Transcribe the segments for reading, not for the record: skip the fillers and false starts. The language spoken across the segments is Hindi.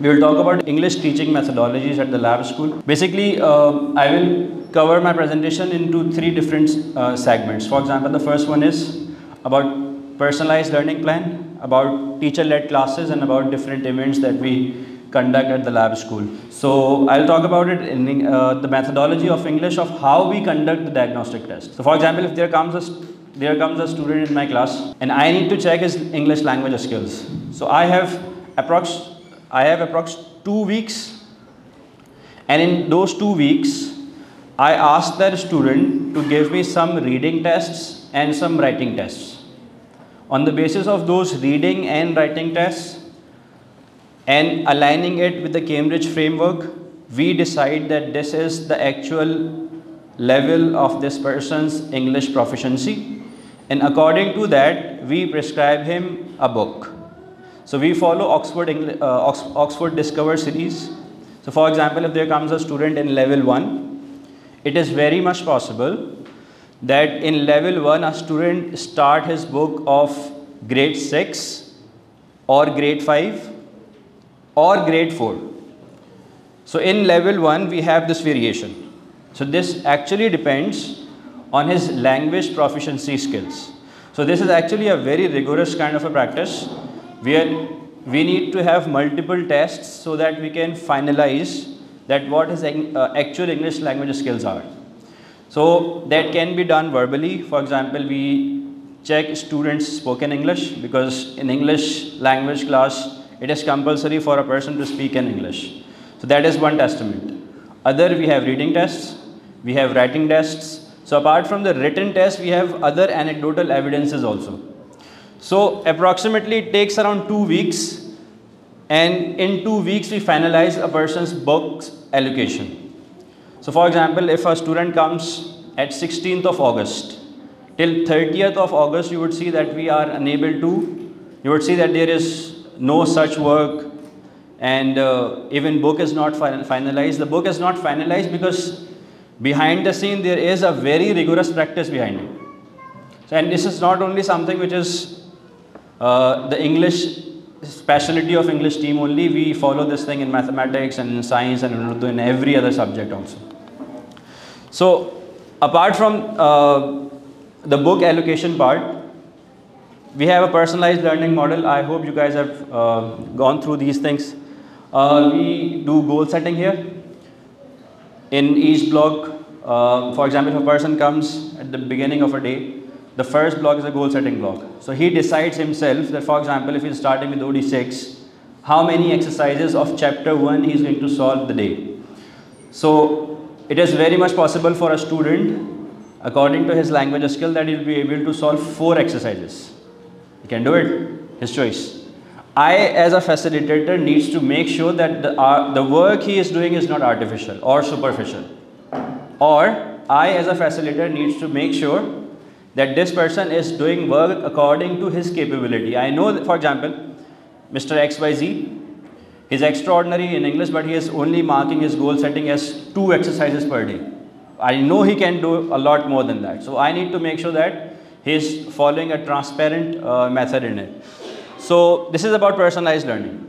We will talk about English teaching methodologies at the lab school. Basically, I will cover my presentation into three different segments. For example, the first one is about personalized learning plan, about teacher-led classes, and about different events that we conduct at the lab school. So I'll talk about it in the methodology of English of how we conduct the diagnostic test. So for example, if there comes a student in my class and I need to check his English language skills. So I have approx 2 weeks, and in those 2 weeks I ask that student to give me some reading tests and some writing tests. On the basis of those reading and writing tests and aligning it with the Cambridge framework, we decide that this is the actual level of this person's English proficiency, and according to that we prescribe him a book. So we follow Oxford Discover series. So for example, if there comes a student in level 1, it is very much possible that in level 1 a student start his book of grade 6 or grade 5 or grade 4. So in level 1 we have this variation. So this actually depends on his language proficiency skills. So this is actually a very rigorous kind of a practice where we need to have multiple tests so that we can finalize that what his actual English language skills are. So that can be done verbally. For example, we check students' spoken English, because in English language class it is compulsory for a person to speak in English. So that is one testament. Other, we have reading tests, we have writing tests. So apart from the written tests, we have other anecdotal evidences also. So approximately it takes around 2 weeks, and in 2 weeks we finalize a person's books allocation. So for example, if a student comes at 16th of August, till 30th of August you would see that we are unable to, you would see that there is no such work, and even book is not finalized. The book is not finalized because behind the scene there is a very rigorous practice behind it. So, and this is not only something which is the English specialty of English team only. We follow this thing in mathematics and in science and in Urdu and every other subject also. So apart from the book allocation part, we have a personalized learning model. I hope you guys have gone through these things. We do goal setting here. In each block, for example, if a person comes at the beginning of a day, the first block is a goal setting block. So he decides himself that, for example, if he's starting with OD6, how many exercises of chapter 1 he is going to solve the day. So it is very much possible for a student, according to his language skill, that he will be able to solve 4 exercises. He can do it, his choice. I, as a facilitator, needs to make sure that the work he is doing is not artificial or superficial. Or I, as a facilitator, needs to make sure that this person is doing work according to his capability. I know that, for example, Mr. XYZ, he is extraordinary in English, but he is only marking his goal setting as 2 exercises per day. I know he can do a lot more than that. So I need to make sure that he is following a transparent method in it. So this is about personalized learning.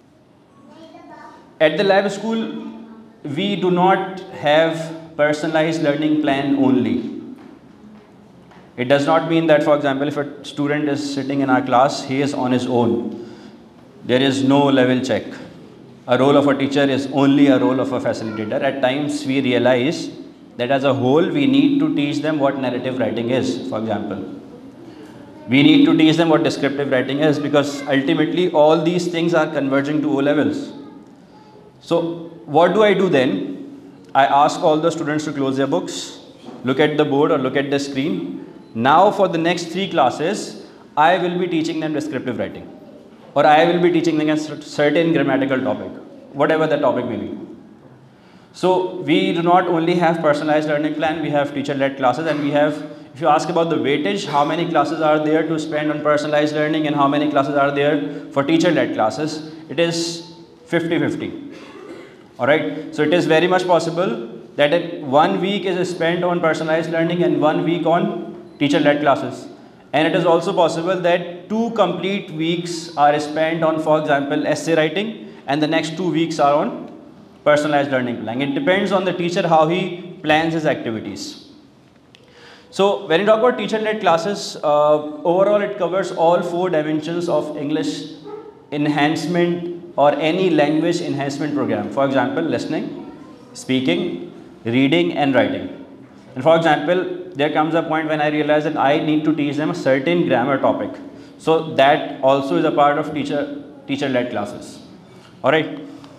At the lab school, we do not have personalized learning plan only. It does not mean that, for example, if a student is sitting in our class, he is on his own. There is no level check. A role of a teacher is only a role of a facilitator. At times we realize that as a whole we need to teach them what narrative writing is, for example. We need to teach them what descriptive writing is, because ultimately all these things are converging to O levels. So what do I do then? I ask all the students to close their books, look at the board or look at the screen. Now for the next 3 classes, I will be teaching them descriptive writing, or I will be teaching them a certain grammatical topic, whatever the topic may be. So we do not only have personalized learning plan, we have teacher-led classes, and we have, if you ask about the weightage, how many classes are there to spend on personalized learning and how many classes are there for teacher-led classes, it is 50-50. Alright, so it is very much possible that 1 week is spent on personalized learning and 1 week on teacher-led classes. And it is also possible that 2 complete weeks are spent on, for example, essay writing, and the next 2 weeks are on personalized learning plan. It depends on the teacher how he plans his activities. So when you talk about teacher-led classes, overall it covers all 4 dimensions of English enhancement or any language enhancement program. For example, listening, speaking, reading and writing. And for example, there comes a point when I realize that I need to teach them a certain grammar topic. So that also is a part of teacher-led classes. Alright.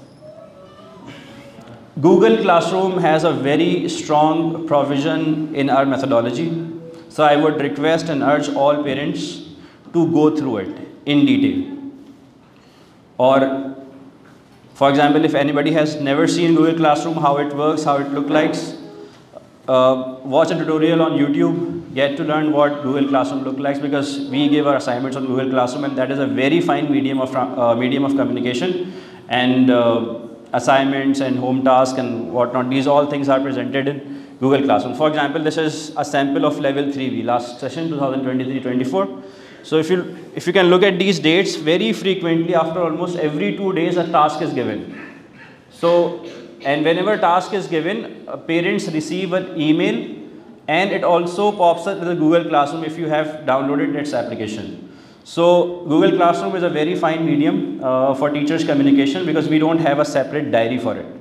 Google Classroom has a very strong provision in our methodology. So I would request and urge all parents to go through it in detail. Or for example, if anybody has never seen Google Classroom, how it works, how it looks like, watch a tutorial on YouTube, get to learn what Google Classroom looks like, because we give our assignments on Google Classroom, and that is a very fine medium of communication, and assignments and home tasks and whatnot, these all things are presented in Google Classroom. For example, this is a sample of level 3B last session 2023-24. So if you can look at these dates, very frequently after almost every 2 days a task is given. So, and whenever task is given, parents receive an email, and it also pops up with the Google Classroom if you have downloaded its application. So Google Classroom is a very fine medium for teachers' communication, because we don't have a separate diary for it.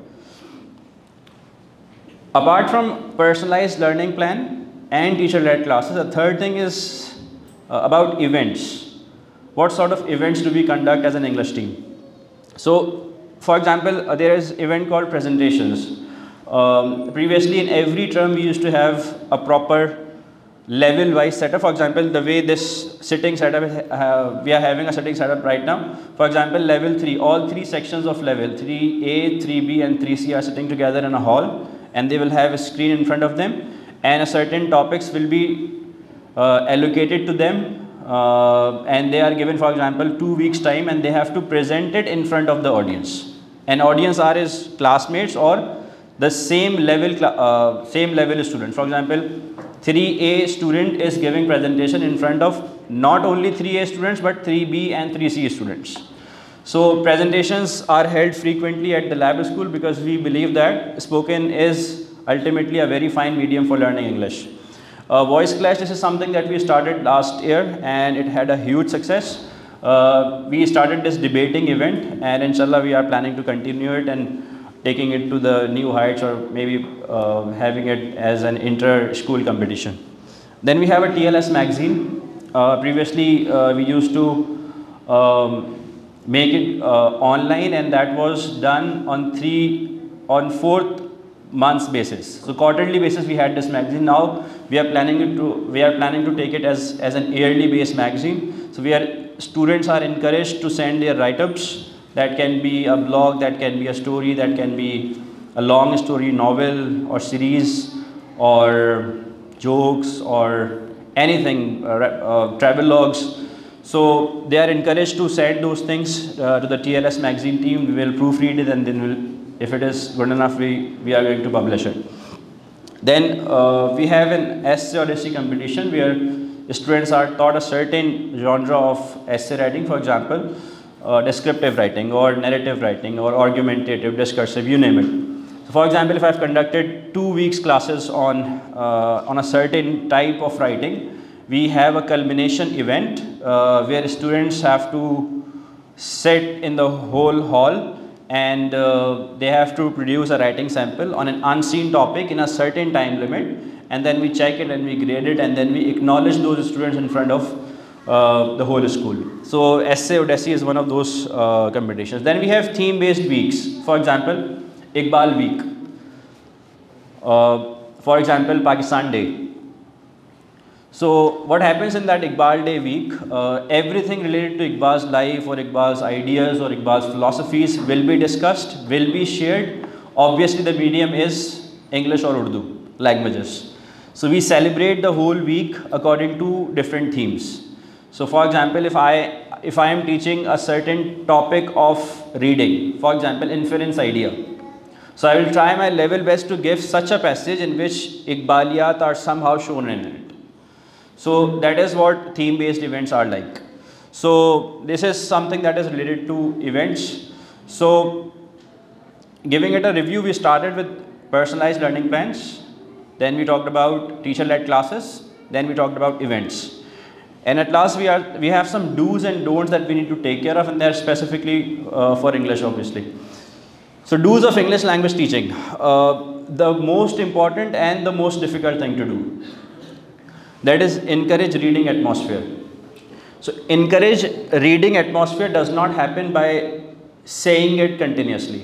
Apart from personalized learning plan and teacher-led classes, the third thing is about events. What sort of events do we conduct as an English team? So for example, there is event called presentations. Previously in every term we used to have a proper level wise setup. For example, the way this sitting setup is, we are having a sitting setup right now. For example, level 3, all 3 sections of level 3A, 3B and 3C are sitting together in a hall, and they will have a screen in front of them, and a certain topics will be allocated to them, and they are given, for example, 2 weeks time, and they have to present it in front of the audience. And audience are his classmates or the same level student. For example, 3A student is giving presentation in front of not only 3A students but 3B and 3C students. So presentations are held frequently at the lab school, because we believe that spoken is ultimately a very fine medium for learning English. Voice Clash, this is something that we started last year, and it had a huge success. We started this debating event, and inshallah we are planning to continue it and taking it to the new heights, or maybe having it as an inter-school competition. Then we have a TLS magazine. Previously we used to make it online, and that was done on 4th months basis. So quarterly basis we had this magazine. Now we are planning to take it as an yearly based magazine. So students are encouraged to send their write-ups. That can be a blog, that can be a story, that can be a long story, novel or series, or jokes, or anything, travel logs. So they are encouraged to send those things to the TLS magazine team. We will proofread it, and then if it is good enough, we are going to publish it. Then we have an essay or essay competition, where students are taught a certain genre of essay writing. For example, descriptive writing or narrative writing or argumentative, discursive, you name it. So for example, if I have conducted 2 weeks classes on a certain type of writing, we have a culmination event where students have to sit in the whole hall, and they have to produce a writing sample on an unseen topic in a certain time limit, and then we check it and we grade it, and then we acknowledge those students in front of the whole school. So essay Odyssey is one of those competitions. Then we have theme based weeks. For example, Iqbal week, for example, Pakistan Day. So what happens in that Iqbal Day week, everything related to Iqbal's life or Iqbal's ideas or Iqbal's philosophies will be discussed, will be shared. Obviously the medium is English or Urdu languages. So we celebrate the whole week according to different themes. So for example, if I am teaching a certain topic of reading, for example, inference idea, so I will try my level best to give such a passage in which Iqbaliyat are somehow shown in it. So that is what theme based events are like. So this is something that is related to events. So giving it a review, we started with personalized learning plans. Then we talked about teacher-led classes. Then we talked about events. And at last, we have some do's and don'ts that we need to take care of, and they're specifically for English, obviously. So do's of English language teaching. The most important and the most difficult thing to do. That is encourage reading atmosphere. So encourage reading atmosphere does not happen by saying it continuously.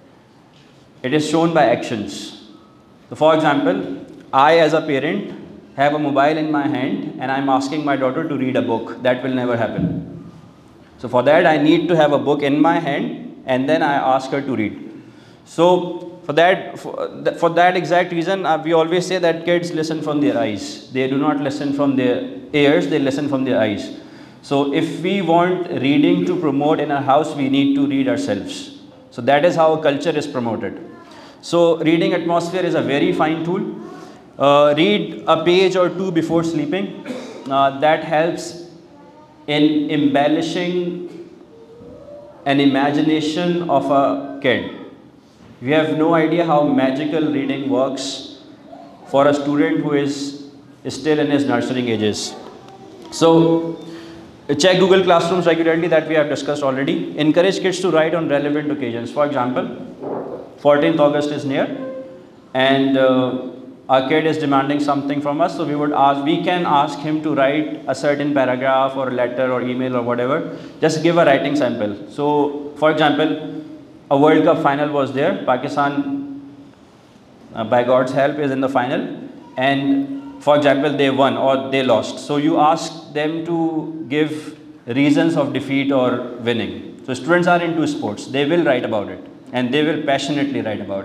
It is shown by actions. So for example, I as a parent have a mobile in my hand and I'm asking my daughter to read a book. That will never happen. So for that, I need to have a book in my hand and then I ask her to read. So for that exact reason, we always say that kids listen from their eyes. They do not listen from their ears, they listen from their eyes. So if we want reading to promote in our house, we need to read ourselves. So that is how a culture is promoted. So reading atmosphere is a very fine tool. Read a page or two before sleeping. That helps in embellishing an imagination of a kid. You have no idea how magical reading works for a student who is still in his nurturing ages. So check Google Classrooms regularly, that we have discussed already. Encourage kids to write on relevant occasions. For example, 14th August is near and our kid is demanding something from us, so we can ask him to write a certain paragraph or letter or email or whatever. Just give a writing sample. So for example, a World Cup final was there. Pakistan, by God's help, is in the final. And for example, they won or they lost. So you ask them to give reasons of defeat or winning. So students are into sports. They will write about it. And they will passionately write about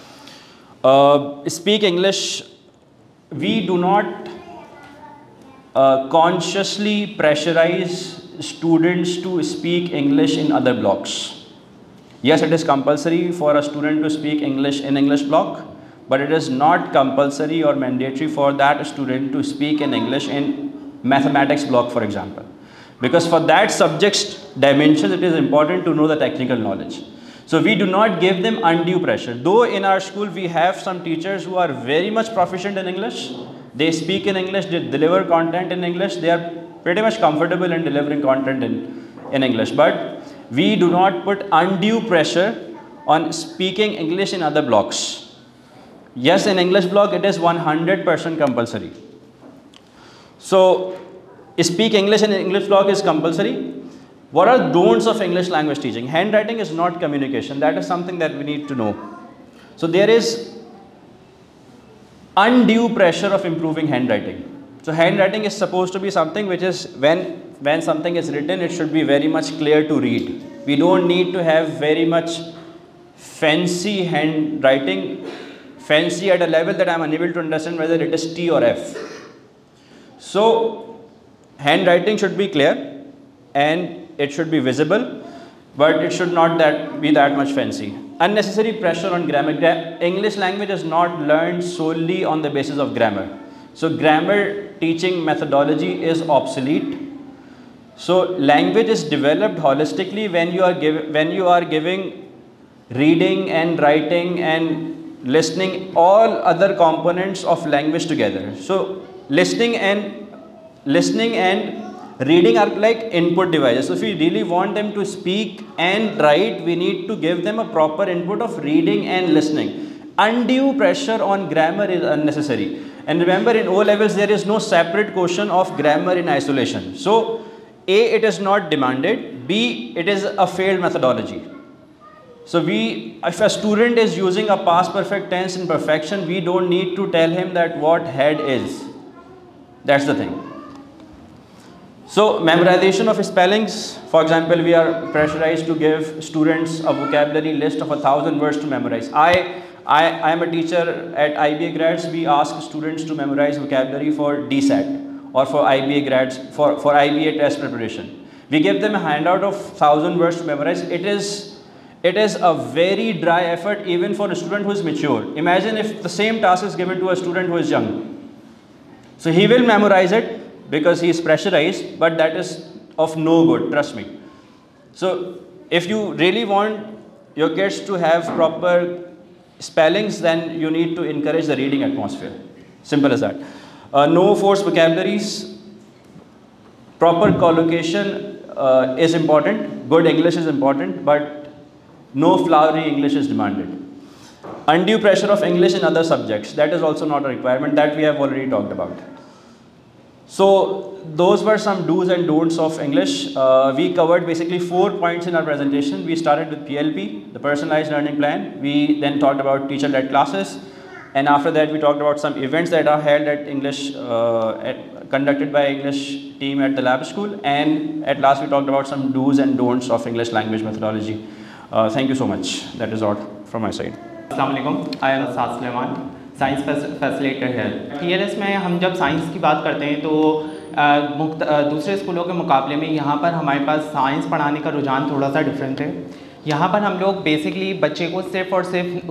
it. Speak English. We do not consciously pressurize students to speak English in other blocks. Yes, it is compulsory for a student to speak English in English block, but it is not compulsory or mandatory for that student to speak in English in mathematics block, for example. Because for that subject's dimensions, it is important to know the technical knowledge. So we do not give them undue pressure. Though in our school we have some teachers who are very much proficient in English, they speak in English, they deliver content in English, they are pretty much comfortable in delivering content in English. But we do not put undue pressure on speaking English in other blocks. Yes, in English block it is 100% compulsory. So speak English in English block is compulsory. What are don'ts of English language teaching? Handwriting is not communication. That is something that we need to know. So there is undue pressure of improving handwriting. So handwriting is supposed to be something which is when something is written, it should be very much clear to read. We don't need to have very much fancy handwriting, fancy at a level that I am unable to understand whether it is T or F. So handwriting should be clear and it should be visible, but it should not be that much fancy. Unnecessary pressure on grammar. English language is not learned solely on the basis of grammar. So grammar teaching methodology is obsolete. So language is developed holistically when you are giving reading and writing and listening, all other components of language together. So listening and reading are like input devices. So if we really want them to speak and write, we need to give them a proper input of reading and listening. Undue pressure on grammar is unnecessary. And remember, in O levels, there is no separate question of grammar in isolation. So A, it is not demanded. B, it is a failed methodology. So if a student is using a past perfect tense in perfection, we don't need to tell him that what had is. That's the thing. So memorization of spellings. For example, we are pressurized to give students a vocabulary list of 1,000 words to memorize. I am a teacher at IBA grads. We ask students to memorize vocabulary for DSAT or for IBA grads, for IBA test preparation. We give them a handout of 1,000 words to memorize. It is a very dry effort even for a student who is mature. Imagine if the same task is given to a student who is young. So he will memorize it because he is pressurized, but that is of no good, trust me. So if you really want your kids to have proper spellings, then you need to encourage the reading atmosphere. Simple as that. No forced vocabularies. Proper collocation is important. Good English is important, but no flowery English is demanded. Undue pressure of English in other subjects, that is also not a requirement, that we have already talked about. So those were some do's and don'ts of English. We covered basically 4 points in our presentation. We started with PLP, the personalized learning plan. We then talked about teacher-led classes, and after that we talked about some events that are held at English, conducted by English team at the lab school, and at last we talked about some do's and don'ts of English language methodology. Thank you so much. That is all from my side. अस्सलाम वालेकुम, I am Saad Suleman, science facilitator है। TLS में हम जब साइंस की बात करते हैं तो दूसरे स्कूलों के मुकाबले में यहाँ पर हमारे पास साइंस पढ़ाने का रुझान थोड़ा सा डिफरेंट है। यहाँ पर हम लोग बेसिकली बच्चे को सिर्फ़ और सिर्फ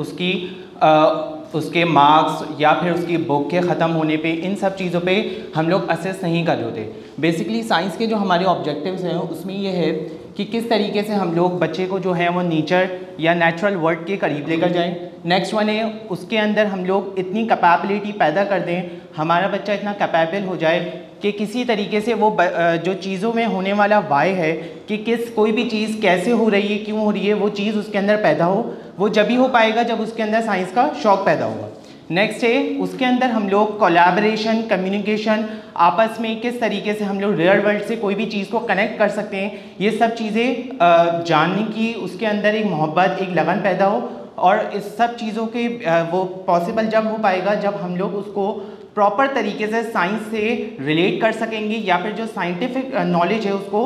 उसके मार्क्स या फिर उसकी बुक के ख़त्म होने पे, इन सब चीज़ों पे हम लोग असेस नहीं कर रहे होते। बेसिकली साइंस के जो हमारे ऑब्जेक्टिव्स हैं उसमें ये है कि किस तरीके से हम लोग बच्चे को जो है वो नेचर या नेचुरल वर्ल्ड के करीब लेकर जाएं। नेक्स्ट वन है, उसके अंदर हम लोग इतनी कैपेबिलिटी पैदा कर दें, हमारा बच्चा इतना कैपेबल हो जाए कि किसी तरीके से वो जो चीज़ों में होने वाला वाई है कि कोई भी चीज़ कैसे हो रही है, क्यों हो रही है, वो चीज़ उसके अंदर पैदा हो। वो जब ही हो पाएगा जब उसके अंदर साइंस का शौक़ पैदा होगा। नेक्स्ट है, उसके अंदर हम लोग कोलैबोरेशन, कम्युनिकेशन, आपस में किस तरीके से हम लोग रियल वर्ल्ड से कोई भी चीज़ को कनेक्ट कर सकते हैं, ये सब चीज़ें जानने की उसके अंदर एक मोहब्बत, एक लगन पैदा हो। और इस सब चीज़ों के वो पॉसिबल जब हो पाएगा जब हम लोग उसको प्रॉपर तरीके से साइंस से रिलेट कर सकेंगे या फिर जो साइंटिफिक नॉलेज है उसको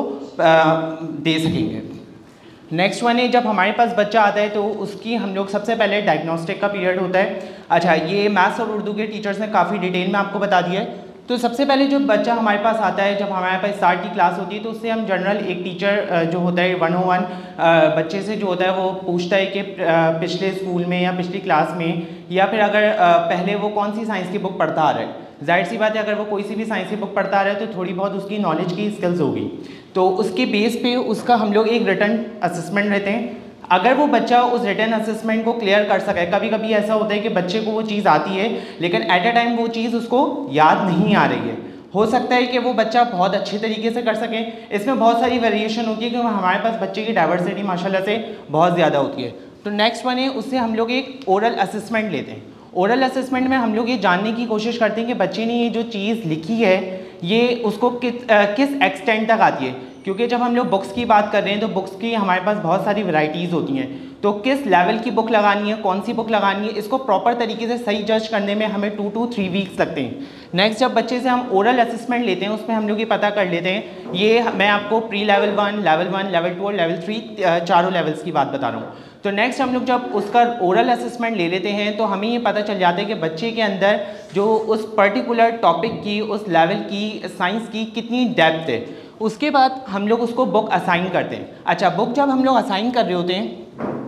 दे सकेंगे। नेक्स्ट वन है, जब हमारे पास बच्चा आता है तो उसकी हम लोग सबसे पहले डायग्नोस्टिक का पीरियड होता है। अच्छा, ये मैथ्स और उर्दू के टीचर्स ने काफ़ी डिटेल में आपको बता दिया है। तो सबसे पहले जब बच्चा हमारे पास आता है, जब हमारे पास स्टार्ट की क्लास होती है तो उससे हम जनरल एक टीचर जो होता है 101 बच्चे से जो होता है वो पूछता है कि पिछले स्कूल में या पिछली क्लास में या फिर अगर पहले वो कौन सी साइंस की बुक पढ़ता आ रहा है। जाहिर सी बात है, अगर वो कोई सी भी साइंस की बुक पढ़ता आ रहा है तो थोड़ी बहुत उसकी नॉलेज की स्किल्स होगी। तो उसके बेस पे उसका हम लोग एक रिटन असेसमेंट लेते हैं। अगर वो बच्चा उस रिटन असेसमेंट को क्लियर कर सके, कभी कभी ऐसा होता है कि बच्चे को वो चीज़ आती है लेकिन एट अ टाइम वो चीज़ उसको याद नहीं आ रही है। हो सकता है कि वो बच्चा बहुत अच्छे तरीके से कर सके। इसमें बहुत सारी वेरिएशन होती है क्योंकि हमारे पास बच्चे की डाइवर्सिटी माशाल्लाह से बहुत ज़्यादा होती है। तो नेक्स्ट वन है, उससे हम लोग एक ओरल असेसमेंट लेते हैं। ओरल असेसमेंट में हम लोग ये जानने की कोशिश करते हैं कि बच्चे ने ये जो चीज़ लिखी है ये उसको किस एक्सटेंट तक आती है। क्योंकि जब हम लोग बुक्स की बात कर रहे हैं तो बुक्स की हमारे पास बहुत सारी वैरायटीज़ होती हैं। तो किस लेवल की बुक लगानी है, कौन सी बुक लगानी है, इसको प्रॉपर तरीके से सही जज करने में हमें 2 to 3 वीक्स लगते हैं। नेक्स्ट, जब बच्चे से हम ओरल असेसमेंट लेते हैं उसमें हम लोग ये पता कर लेते हैं, ये मैं आपको प्री लेवल 1, लेवल 2 और लेवल 3 चारों लेवल्स की बात बता रहा हूँ। तो नेक्स्ट हम लोग जब उसका ओरल असेसमेंट ले लेते हैं तो हमें ये पता चल जाता है कि बच्चे के अंदर जो उस पर्टिकुलर टॉपिक की, उस लेवल की, साइंस की कितनी डेप्थ है। उसके बाद हम लोग उसको बुक असाइन करते हैं। अच्छा, बुक जब हम लोग असाइन कर रहे होते हैं,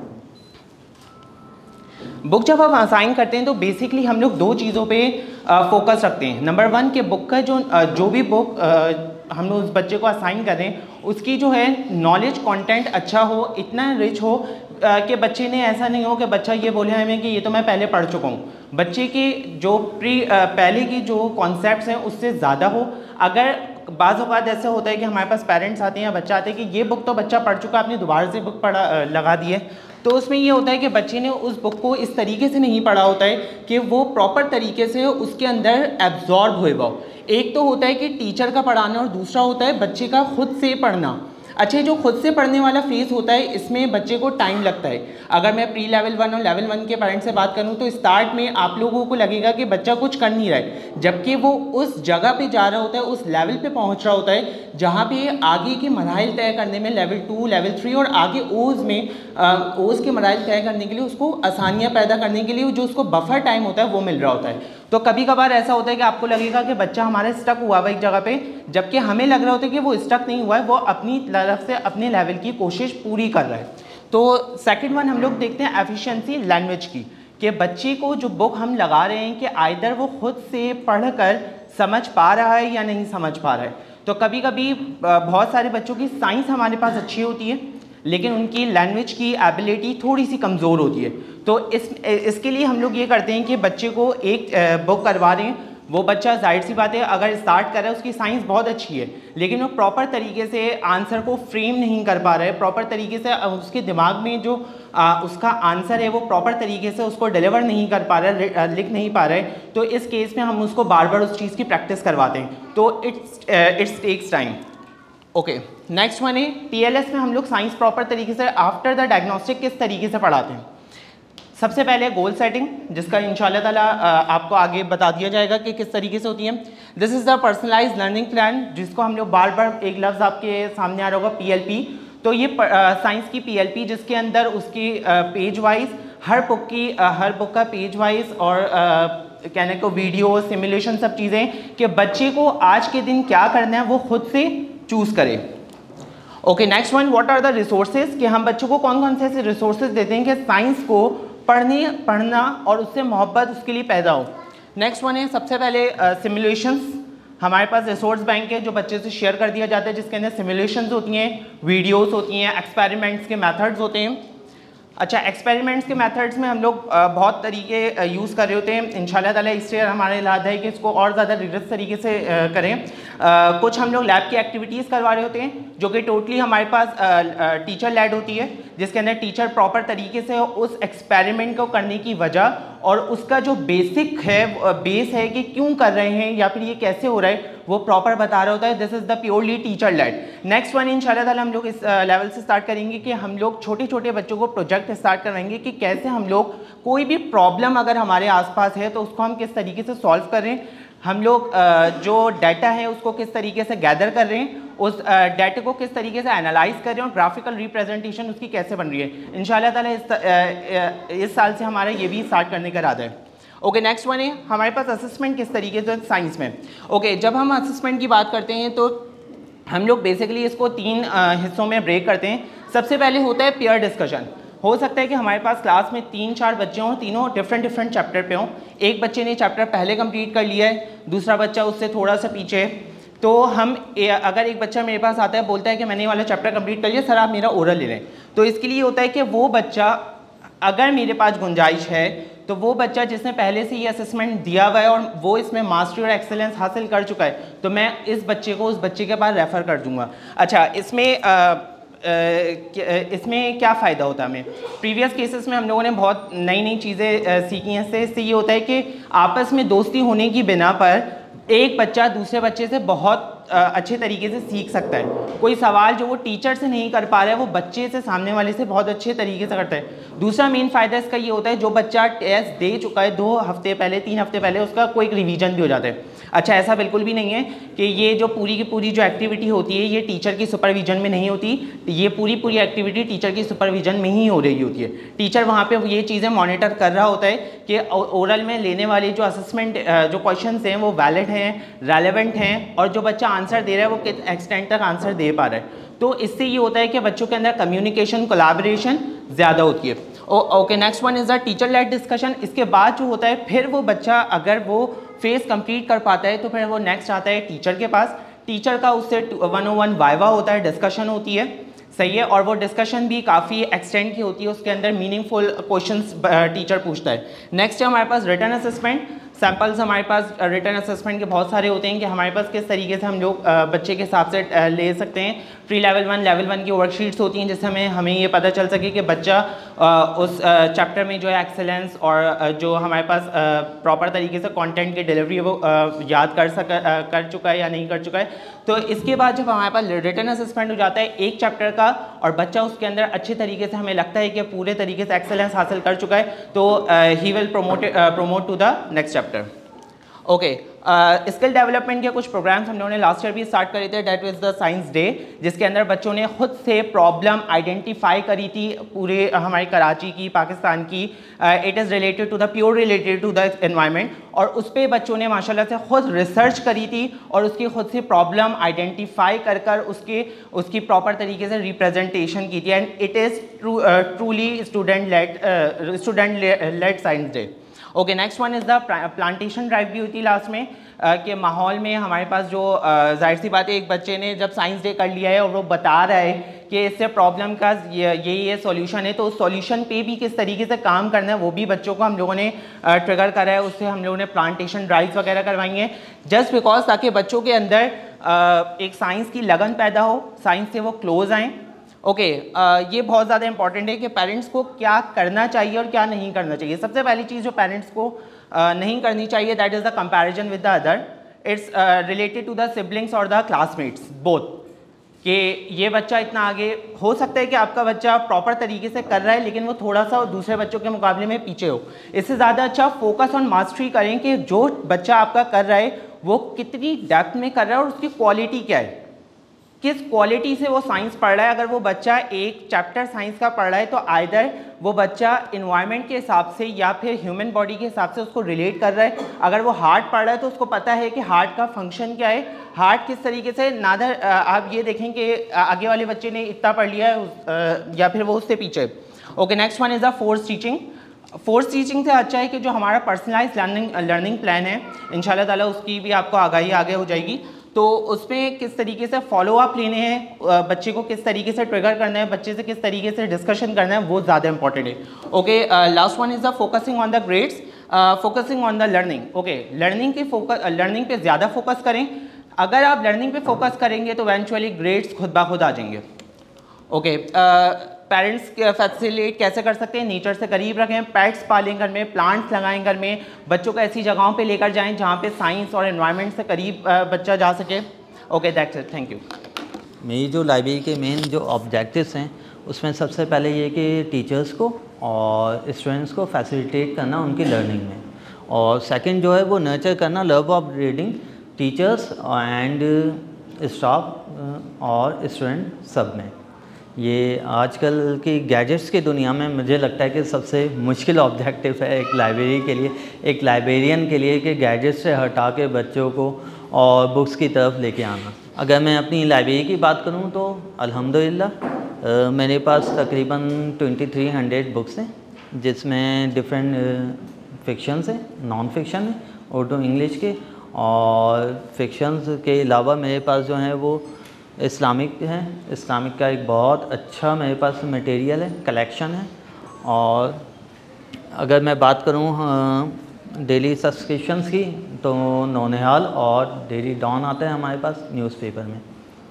बुक जब हम असाइन करते हैं तो बेसिकली हम लोग 2 चीज़ों पे फोकस रखते हैं। नंबर 1 कि बुक का जो भी बुक हम लोग उस बच्चे को असाइन करें उसकी जो है नॉलेज कंटेंट अच्छा हो, इतना रिच हो कि बच्चे ने ऐसा नहीं हो कि बच्चा ये बोले हमें कि ये तो मैं पहले पढ़ चुका हूँ। बच्चे के जो पहले की जो कॉन्सेप्ट्स हैं उससे ज़्यादा हो। अगर बाज़ औक़ात ऐसा होता है कि हमारे पास पेरेंट्स आते हैं या बच्चा आते हैं कि ये बुक तो बच्चा पढ़ चुका, आपने दोबारा से बुक लगा दी है, तो उसमें ये होता है कि बच्चे ने उस बुक को इस तरीके से नहीं पढ़ा होता है कि वो प्रॉपर तरीके से उसके अंदर एब्जॉर्ब होएगा। एक तो होता है कि टीचर का पढ़ाना और दूसरा होता है बच्चे का खुद से पढ़ना। अच्छा, जो खुद से पढ़ने वाला फेज़ होता है इसमें बच्चे को टाइम लगता है। अगर मैं प्री लेवल 1 और लेवल 1 के पेरेंट्स से बात करूं तो स्टार्ट में आप लोगों को लगेगा कि बच्चा कुछ कर नहीं रहा है, जबकि वो उस जगह पे जा रहा होता है, उस लेवल पे पहुंच रहा होता है जहां पे आगे के मराहिल तय करने में लेवल 2, लेवल 3 और आगे ओज़ में ओज़ के मराहिल तय करने के लिए उसको आसानियाँ पैदा करने के लिए जो उसको बफर टाइम होता है वो मिल रहा होता है। तो कभी कभार ऐसा होता है कि आपको लगेगा कि बच्चा हमारा स्टक हुआ हुआ एक जगह पे, जबकि हमें लग रहा होता है कि वो स्टक नहीं हुआ है, वो अपनी तरफ से अपने लेवल की कोशिश पूरी कर रहा है। तो सेकंड वन हम लोग देखते हैं एफिशिएंसी लैंग्वेज की, कि बच्चे को जो बुक हम लगा रहे हैं कि आइदर वो खुद से पढ़कर समझ पा रहा है या नहीं समझ पा रहा है। तो कभी कभी बहुत सारे बच्चों की साइंस हमारे पास अच्छी होती है लेकिन उनकी लैंग्वेज की एबिलिटी थोड़ी सी कमज़ोर होती है। तो इसके लिए हम लोग ये करते हैं कि बच्चे को एक बुक करवा दें। वो बच्चा जाहिर सी बात है अगर स्टार्ट कर रहा है, उसकी साइंस बहुत अच्छी है, लेकिन वो प्रॉपर तरीके से आंसर को फ्रेम नहीं कर पा रहा है, प्रॉपर तरीके से उसके दिमाग में जो उसका आंसर है वो प्रॉपर तरीके से उसको डिलीवर नहीं कर पा रहा है, लिख नहीं पा रहा है। तो इस केस में हम उसको बार बार उस चीज़ की प्रैक्टिस करवाते हैं। तो it's text time. Okay, next one है TLS में हम लोग साइंस प्रॉपर तरीके से आफ्टर द डायग्नोस्टिक किस तरीके से पढ़ाते हैं। सबसे पहले गोल सेटिंग, जिसका इंशाल्लाह ताला आपको आगे बता दिया जाएगा कि किस तरीके से होती है। This is the personalised learning plan, जिसको हम लोग बार बार एक लफ्ज़ आपके सामने आ रहा होगा PLP। तो ये साइंस की PLP, जिसके अंदर उसकी पेज वाइज हर बुक का पेज वाइज और कहने को वीडियो सिमुलेशन सब चीज़ें कि बच्चे को आज के दिन क्या करना है वो खुद से चूज़ करे। Okay, next one, what are the resources, कि हम बच्चों को कौन कौन से ऐसे रिसोर्सेज देते हैं कि साइंस को पढ़ना और उससे मोहब्बत उसके लिए पैदा हो। नेक्स्ट वन है सबसे पहले सिमुलेशंस। हमारे पास रिसोर्स बैंक है जो बच्चे से शेयर कर दिया जाता है, जिसके अंदर सिमुलेशंस होती हैं, वीडियोस होती हैं, एक्सपेरिमेंट्स के मेथड्स होते हैं। अच्छा, एक्सपेरिमेंट्स के मेथड्स में हम लोग बहुत तरीके यूज़ कर रहे होते हैं। इंशाल्लाह ताला इस ईयर हमारे इरादा है कि इसको और ज़्यादा रिगरस तरीके से करें। कुछ हम लोग लैब की एक्टिविटीज़ करवा रहे होते हैं जो कि टोटली हमारे पास टीचर लेड होती है, जिसके अंदर टीचर प्रॉपर तरीके से उस एक्सपेरिमेंट को करने की वजह और उसका जो बेसिक है बेस है कि क्यों कर रहे हैं या फिर ये कैसे हो रहा है वो प्रॉपर बता रहा होता है। This is the purely teacher led. Next one इंशाल्लाह ताला हम लोग इस लेवल से स्टार्ट करेंगे कि हम लोग छोटे छोटे बच्चों को प्रोजेक्ट स्टार्ट करवाएंगे कि कैसे हम लोग कोई भी प्रॉब्लम अगर हमारे आसपास है तो उसको हम किस तरीके से सॉल्व कर रहे हैं, हम लोग जो डाटा है उसको किस तरीके से गैदर कर रहे हैं, उस डाटा को किस तरीके से एनालाइज कर रहे हैं और ग्राफिकल रिप्रेजेंटेशन उसकी कैसे बन रही है। इंशाल्लाह ताला इस साल से हमारा ये भी स्टार्ट करने का इरादा है। ओके, नेक्स्ट वन है हमारे पास असेसमेंट किस तरीके से साइंस में। ओके, जब हम असेसमेंट की बात करते हैं तो हम लोग बेसिकली इसको 3 हिस्सों में ब्रेक करते हैं। सबसे पहले होता है पेयर डिस्कशन। हो सकता है कि हमारे पास क्लास में 3-4 बच्चे हों, तीनों डिफरेंट चैप्टर पे हों। एक बच्चे ने चैप्टर पहले कंप्लीट कर लिया है, दूसरा बच्चा उससे थोड़ा सा पीछे है। तो हम अगर एक बच्चा मेरे पास आता है बोलता है कि मैंने ये वाला चैप्टर कंप्लीट कर लिया, सर आप मेरा ओरल ले लें, तो इसके लिए होता है कि वो बच्चा, अगर मेरे पास गुंजाइश है तो वो बच्चा जिसने पहले से ये असेसमेंट दिया हुआ है और वो इसमें मास्टरी और एक्सेलेंस हासिल कर चुका है, तो मैं इस बच्चे को उस बच्चे के पास रेफ़र कर दूँगा। अच्छा, इसमें क्या फ़ायदा होता है हमें। प्रीवियस केसेस में हम लोगों ने बहुत नई चीज़ें सीखी हैं। इससे ये होता है कि आपस में दोस्ती होने की बिना पर एक बच्चा दूसरे बच्चे से बहुत अच्छे तरीके से सीख सकता है। कोई सवाल जो वो टीचर से नहीं कर पा रहा है वो बच्चे से, सामने वाले से बहुत अच्छे तरीके से करता है। दूसरा मेन फ़ायदा इसका ये होता है जो बच्चा टेस्ट दे चुका है 2 हफ्ते पहले, 3 हफ्ते पहले, उसका कोई रिवीजन भी हो जाता है। अच्छा, ऐसा बिल्कुल भी नहीं है कि ये जो पूरी की पूरी जो एक्टिविटी होती है ये टीचर की सुपरविजन में नहीं होती। ये पूरी एक्टिविटी टीचर की सुपरविजन में ही हो रही होती है। टीचर वहाँ पे ये चीज़ें मॉनिटर कर रहा होता है कि ओरल में लेने वाले जो असेसमेंट जो क्वेश्चंस हैं वो वैलिड हैं, रेलेवेंट हैं और जो बच्चा आंसर दे रहा है वो किस एक्सटेंट तक आंसर दे पा रहा है। तो इससे ये होता है कि बच्चों के अंदर कम्युनिकेशन, कोलैबोरेशन ज़्यादा होती है। Okay, next one is the teacher led discussion. इसके बाद जो होता है फिर वो बच्चा अगर वो फेस कंप्लीट कर पाता है तो फिर वो नेक्स्ट आता है टीचर के पास। टीचर का उससे 101 वाइवा होता है, डिस्कशन होती है, सही है, और वो डिस्कशन भी काफ़ी एक्सटेंड की होती है, उसके अंदर मीनिंगफुल क्वेश्चंस टीचर पूछता है। नेक्स्ट है हमारे पास रिटन असेसमेंट। सैम्पल्स हमारे पास रिटन असेसमेंट के बहुत सारे होते हैं कि हमारे पास किस तरीके से हम लोग बच्चे के हिसाब से ले सकते हैं। प्री लेवल 1 की वर्कशीट्स होती हैं जिससे हमें ये पता चल सके कि बच्चा उस चैप्टर में जो है एक्सेलेंस और जो हमारे पास प्रॉपर तरीके से कंटेंट की डिलीवरी है वो याद कर चुका है या नहीं कर चुका है। तो इसके बाद जब हमारे पास रिटन असेसमेंट हो जाता है एक चैप्टर का और बच्चा उसके अंदर अच्छे तरीके से हमें लगता है कि पूरे तरीके से एक्सेलेंस हासिल कर चुका है, तो he will promote to the next chapter. Okay, skill development के कुछ प्रोग्राम्स हम लोगों ने लास्ट ईयर भी स्टार्ट करे थे, that was the science day, जिसके अंदर बच्चों ने खुद से प्रॉब्लम आइडेंटिफाई करी थी पूरे हमारी कराची की, पाकिस्तान की। It is related to the pure related to the environment, और उस पर बच्चों ने माशाल्लाह से खुद रिसर्च करी थी और उसकी खुद से प्रॉब्लम आइडेंटिफाई कर उसकी प्रॉपर तरीके से रिप्रेजेंटेशन की थी। And it is truly student led science day. Okay, next one is the plantation drive भी हुई थी लास्ट में कि माहौल में हमारे पास जो जाहिर सी बात है, एक बच्चे ने जब साइंस डे कर लिया है और वो बता रहा है कि इससे प्रॉब्लम का ये सॉल्यूशन है, तो उस सॉल्यूशन पे भी किस तरीके से काम करना है वो भी बच्चों को हम लोगों ने ट्रिगर करा है। उससे हम लोगों ने प्लांटेशन ड्राइव्स वगैरह करवाई हैं जस्ट बिकॉज ताकि बच्चों के अंदर एक साइंस की लगन पैदा हो, साइंस से वो क्लोज आएँ। ओके, ये बहुत ज़्यादा इंपॉर्टेंट है कि पेरेंट्स को क्या करना चाहिए और क्या नहीं करना चाहिए। सबसे पहली चीज़ जो पेरेंट्स को नहीं करनी चाहिए, that is the comparison with the other. It's related to the siblings और द क्लासमेट्स बोथ, कि ये बच्चा इतना आगे, हो सकता है कि आपका बच्चा प्रॉपर तरीके से कर रहा है लेकिन वो थोड़ा सा दूसरे बच्चों के मुकाबले में पीछे हो। इससे ज़्यादा अच्छा फोकस ऑन मास्टरी करें कि जो बच्चा आपका कर रहा है वो कितनी डेप्थ में कर रहा है और उसकी क्वालिटी क्या है, किस क्वालिटी से वो साइंस पढ़ रहा है। अगर वो बच्चा एक चैप्टर साइंस का पढ़ रहा है तो आइदर वो बच्चा इन्वायरमेंट के हिसाब से या फिर ह्यूमन बॉडी के हिसाब से उसको रिलेट कर रहा है। अगर वो हार्ट पढ़ रहा है तो उसको पता है कि हार्ट का फंक्शन क्या है, हार्ट किस तरीके से, नादर आप ये देखें कि आगे वाले बच्चे ने इतना पढ़ लिया है या फिर वो उससे पीछे। Okay, next one is the force teaching. Force teaching से अच्छा है कि जो हमारा पर्सनलाइज लर्निंग प्लान है इंशाल्लाह ताला उसकी भी आपको आगाही आगे हो जाएगी। तो उसमें किस तरीके से फॉलो अप लेने हैं, बच्चे को किस तरीके से ट्रिगर करना है, बच्चे से किस तरीके से डिस्कशन करना है, वो ज़्यादा इंपॉर्टेंट है। Okay, last one is the focusing on the grades, focusing on the learning. Okay, learning पे ज़्यादा फोकस करें। अगर आप लर्निंग पे फोकस करेंगे तो इवेंचुअली ग्रेड्स खुद ब खुद आ जाएंगे। ओके, पेरेंट्स फैसिलिटेट कैसे कर सकते हैं, नेचर से करीब रखें, पेट्स पालें घर में, प्लांट्स लगाएं घर में, बच्चों को ऐसी जगहों पे लेकर जाएं जहाँ पे साइंस और एनवायरनमेंट से करीब बच्चा जा सके। Okay, that's it, thank you. मेरी जो लाइब्रेरी के मेन जो ऑब्जेक्टिव्स हैं उसमें सबसे पहले ये कि टीचर्स को और स्टूडेंट्स को फैसिलिटेट करना उनकी लर्निंग में, और सेकंड जो है वो नर्चर करना love of reading teachers and staff और स्टूडेंट सब में। ये आजकल की गैजेट्स की दुनिया में मुझे लगता है कि सबसे मुश्किल ऑब्जेक्टिव है एक लाइब्रेरी के लिए, एक लाइब्रेरियन के लिए, कि गैजेट्स से हटा के बच्चों को और बुक्स की तरफ लेके आना। अगर मैं अपनी लाइब्रेरी की बात करूं तो अल्हम्दुलिल्लाह मेरे पास तकरीबन 2300 बुक्स हैं, जिसमें डिफरेंट फिक्शंस हैं, नॉन फिक्शन है, उर्दू इंग्लिश के, और फिक्शंस के अलावा मेरे पास जो हैं वो इस्लामिक है। इस्लामिक का एक बहुत अच्छा मेरे पास मटेरियल है, कलेक्शन है। और अगर मैं बात करूँ डेली सब्सक्रिप्शंस की तो नौनिहाल और डेली डॉन आता है हमारे पास न्यूज़पेपर में।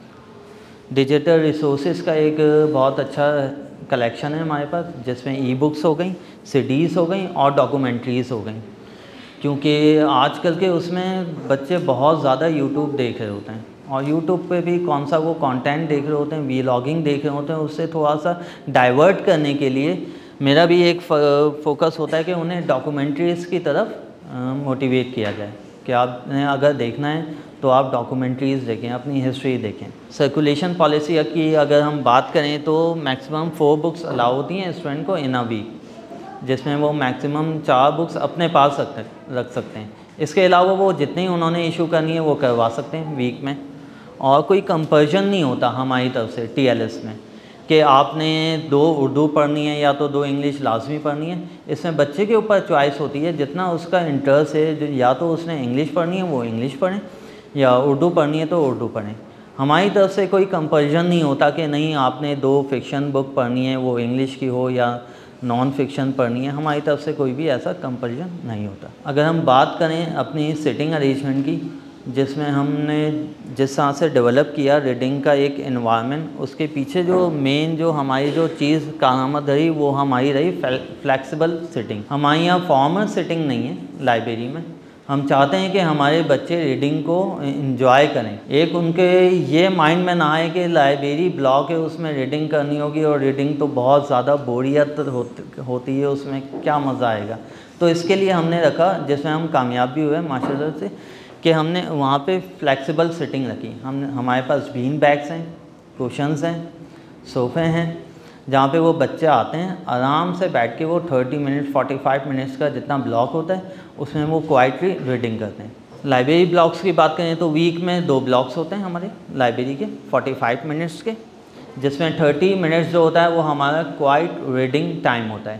डिजिटल रिसोर्सेज का एक बहुत अच्छा कलेक्शन है हमारे पास, जिसमें ई बुक्स हो गई, सीडीज़ हो गई और डॉक्यूमेंट्रीज़ हो गई, क्योंकि आजकल के उसमें बच्चे बहुत ज़्यादा यूट्यूब देख रहे होते हैं, और यूट्यूब पे भी कौन सा वो कंटेंट देख रहे होते हैं, वीलॉगिंग देख रहे होते हैं। उससे थोड़ा सा डाइवर्ट करने के लिए मेरा भी एक फोकस होता है कि उन्हें डॉक्यूमेंट्रीज़ की तरफ मोटिवेट किया जाए, कि आपने अगर देखना है तो आप डॉक्यूमेंट्रीज़ देखें, अपनी हिस्ट्री देखें। सर्कुलेशन पॉलिसी की अगर हम बात करें तो मैक्सिमम 4 बुक्स अलाउ होती हैं स्टूडेंट को इन अ वीक, जिसमें वो मैक्सिमम 4 बुक्स अपने पास रख सकते हैं। इसके अलावा वो जितनी उन्होंने इशू करनी है वो करवा सकते हैं वीक में, और कोई कंपल्शन नहीं होता हमारी तरफ से टीएलएस में कि आपने 2 उर्दू पढ़नी है या तो 2 इंग्लिश लाजमी पढ़नी है। इसमें बच्चे के ऊपर चॉइस होती है, जितना उसका इंटरेस्ट है, या तो उसने इंग्लिश पढ़नी है वो इंग्लिश पढ़ें, या उर्दू पढ़नी है तो उर्दू पढ़ें। हमारी तरफ से कोई कंपल्शन नहीं होता कि नहीं आपने 2 फिक्शन बुक पढ़नी है, वो इंग्लिश की हो या नॉन फिक्शन पढ़नी है। हमारी तरफ से कोई भी ऐसा कंपल्शन नहीं होता। अगर हम बात करें अपनी सिटिंग अरेंजमेंट की, जिसमें हमने जिस तरह से डेवलप किया रीडिंग का एक एनवायरनमेंट, उसके पीछे जो मेन जो हमारी जो चीज़ कारआमद रही वो हमारी रही फ्लेक्सिबल सिटिंग। हमारे यहाँ फॉर्मल सिटिंग नहीं है लाइब्रेरी में। हम चाहते हैं कि हमारे बच्चे रीडिंग को एंजॉय करें। एक उनके ये माइंड में ना आए कि लाइब्रेरी ब्लॉक है उसमें रीडिंग करनी होगी और रीडिंग तो बहुत ज़्यादा बोरियत होती है, उसमें क्या मज़ा आएगा। तो इसके लिए हमने रखा, जिसमें हम कामयाब भी हुए माशाल्लाह से, कि हमने वहाँ पे फ्लेक्सिबल सिटिंग रखी। हमारे पास बीन बैग्स हैं, कुशन्स हैं, सोफ़े हैं, जहाँ पे वो बच्चे आते हैं आराम से बैठ के वो 30 मिनट 45 मिनट्स का जितना ब्लॉक होता है उसमें वो क्वाइटली रीडिंग करते हैं। लाइब्रेरी ब्लॉक्स की बात करें तो वीक में 2 ब्लॉक्स होते हैं हमारे लाइब्रेरी के 45 मिनट्स के, जिसमें 30 मिनट्स जो होता है वो हमारा क्वाइट रीडिंग टाइम होता है।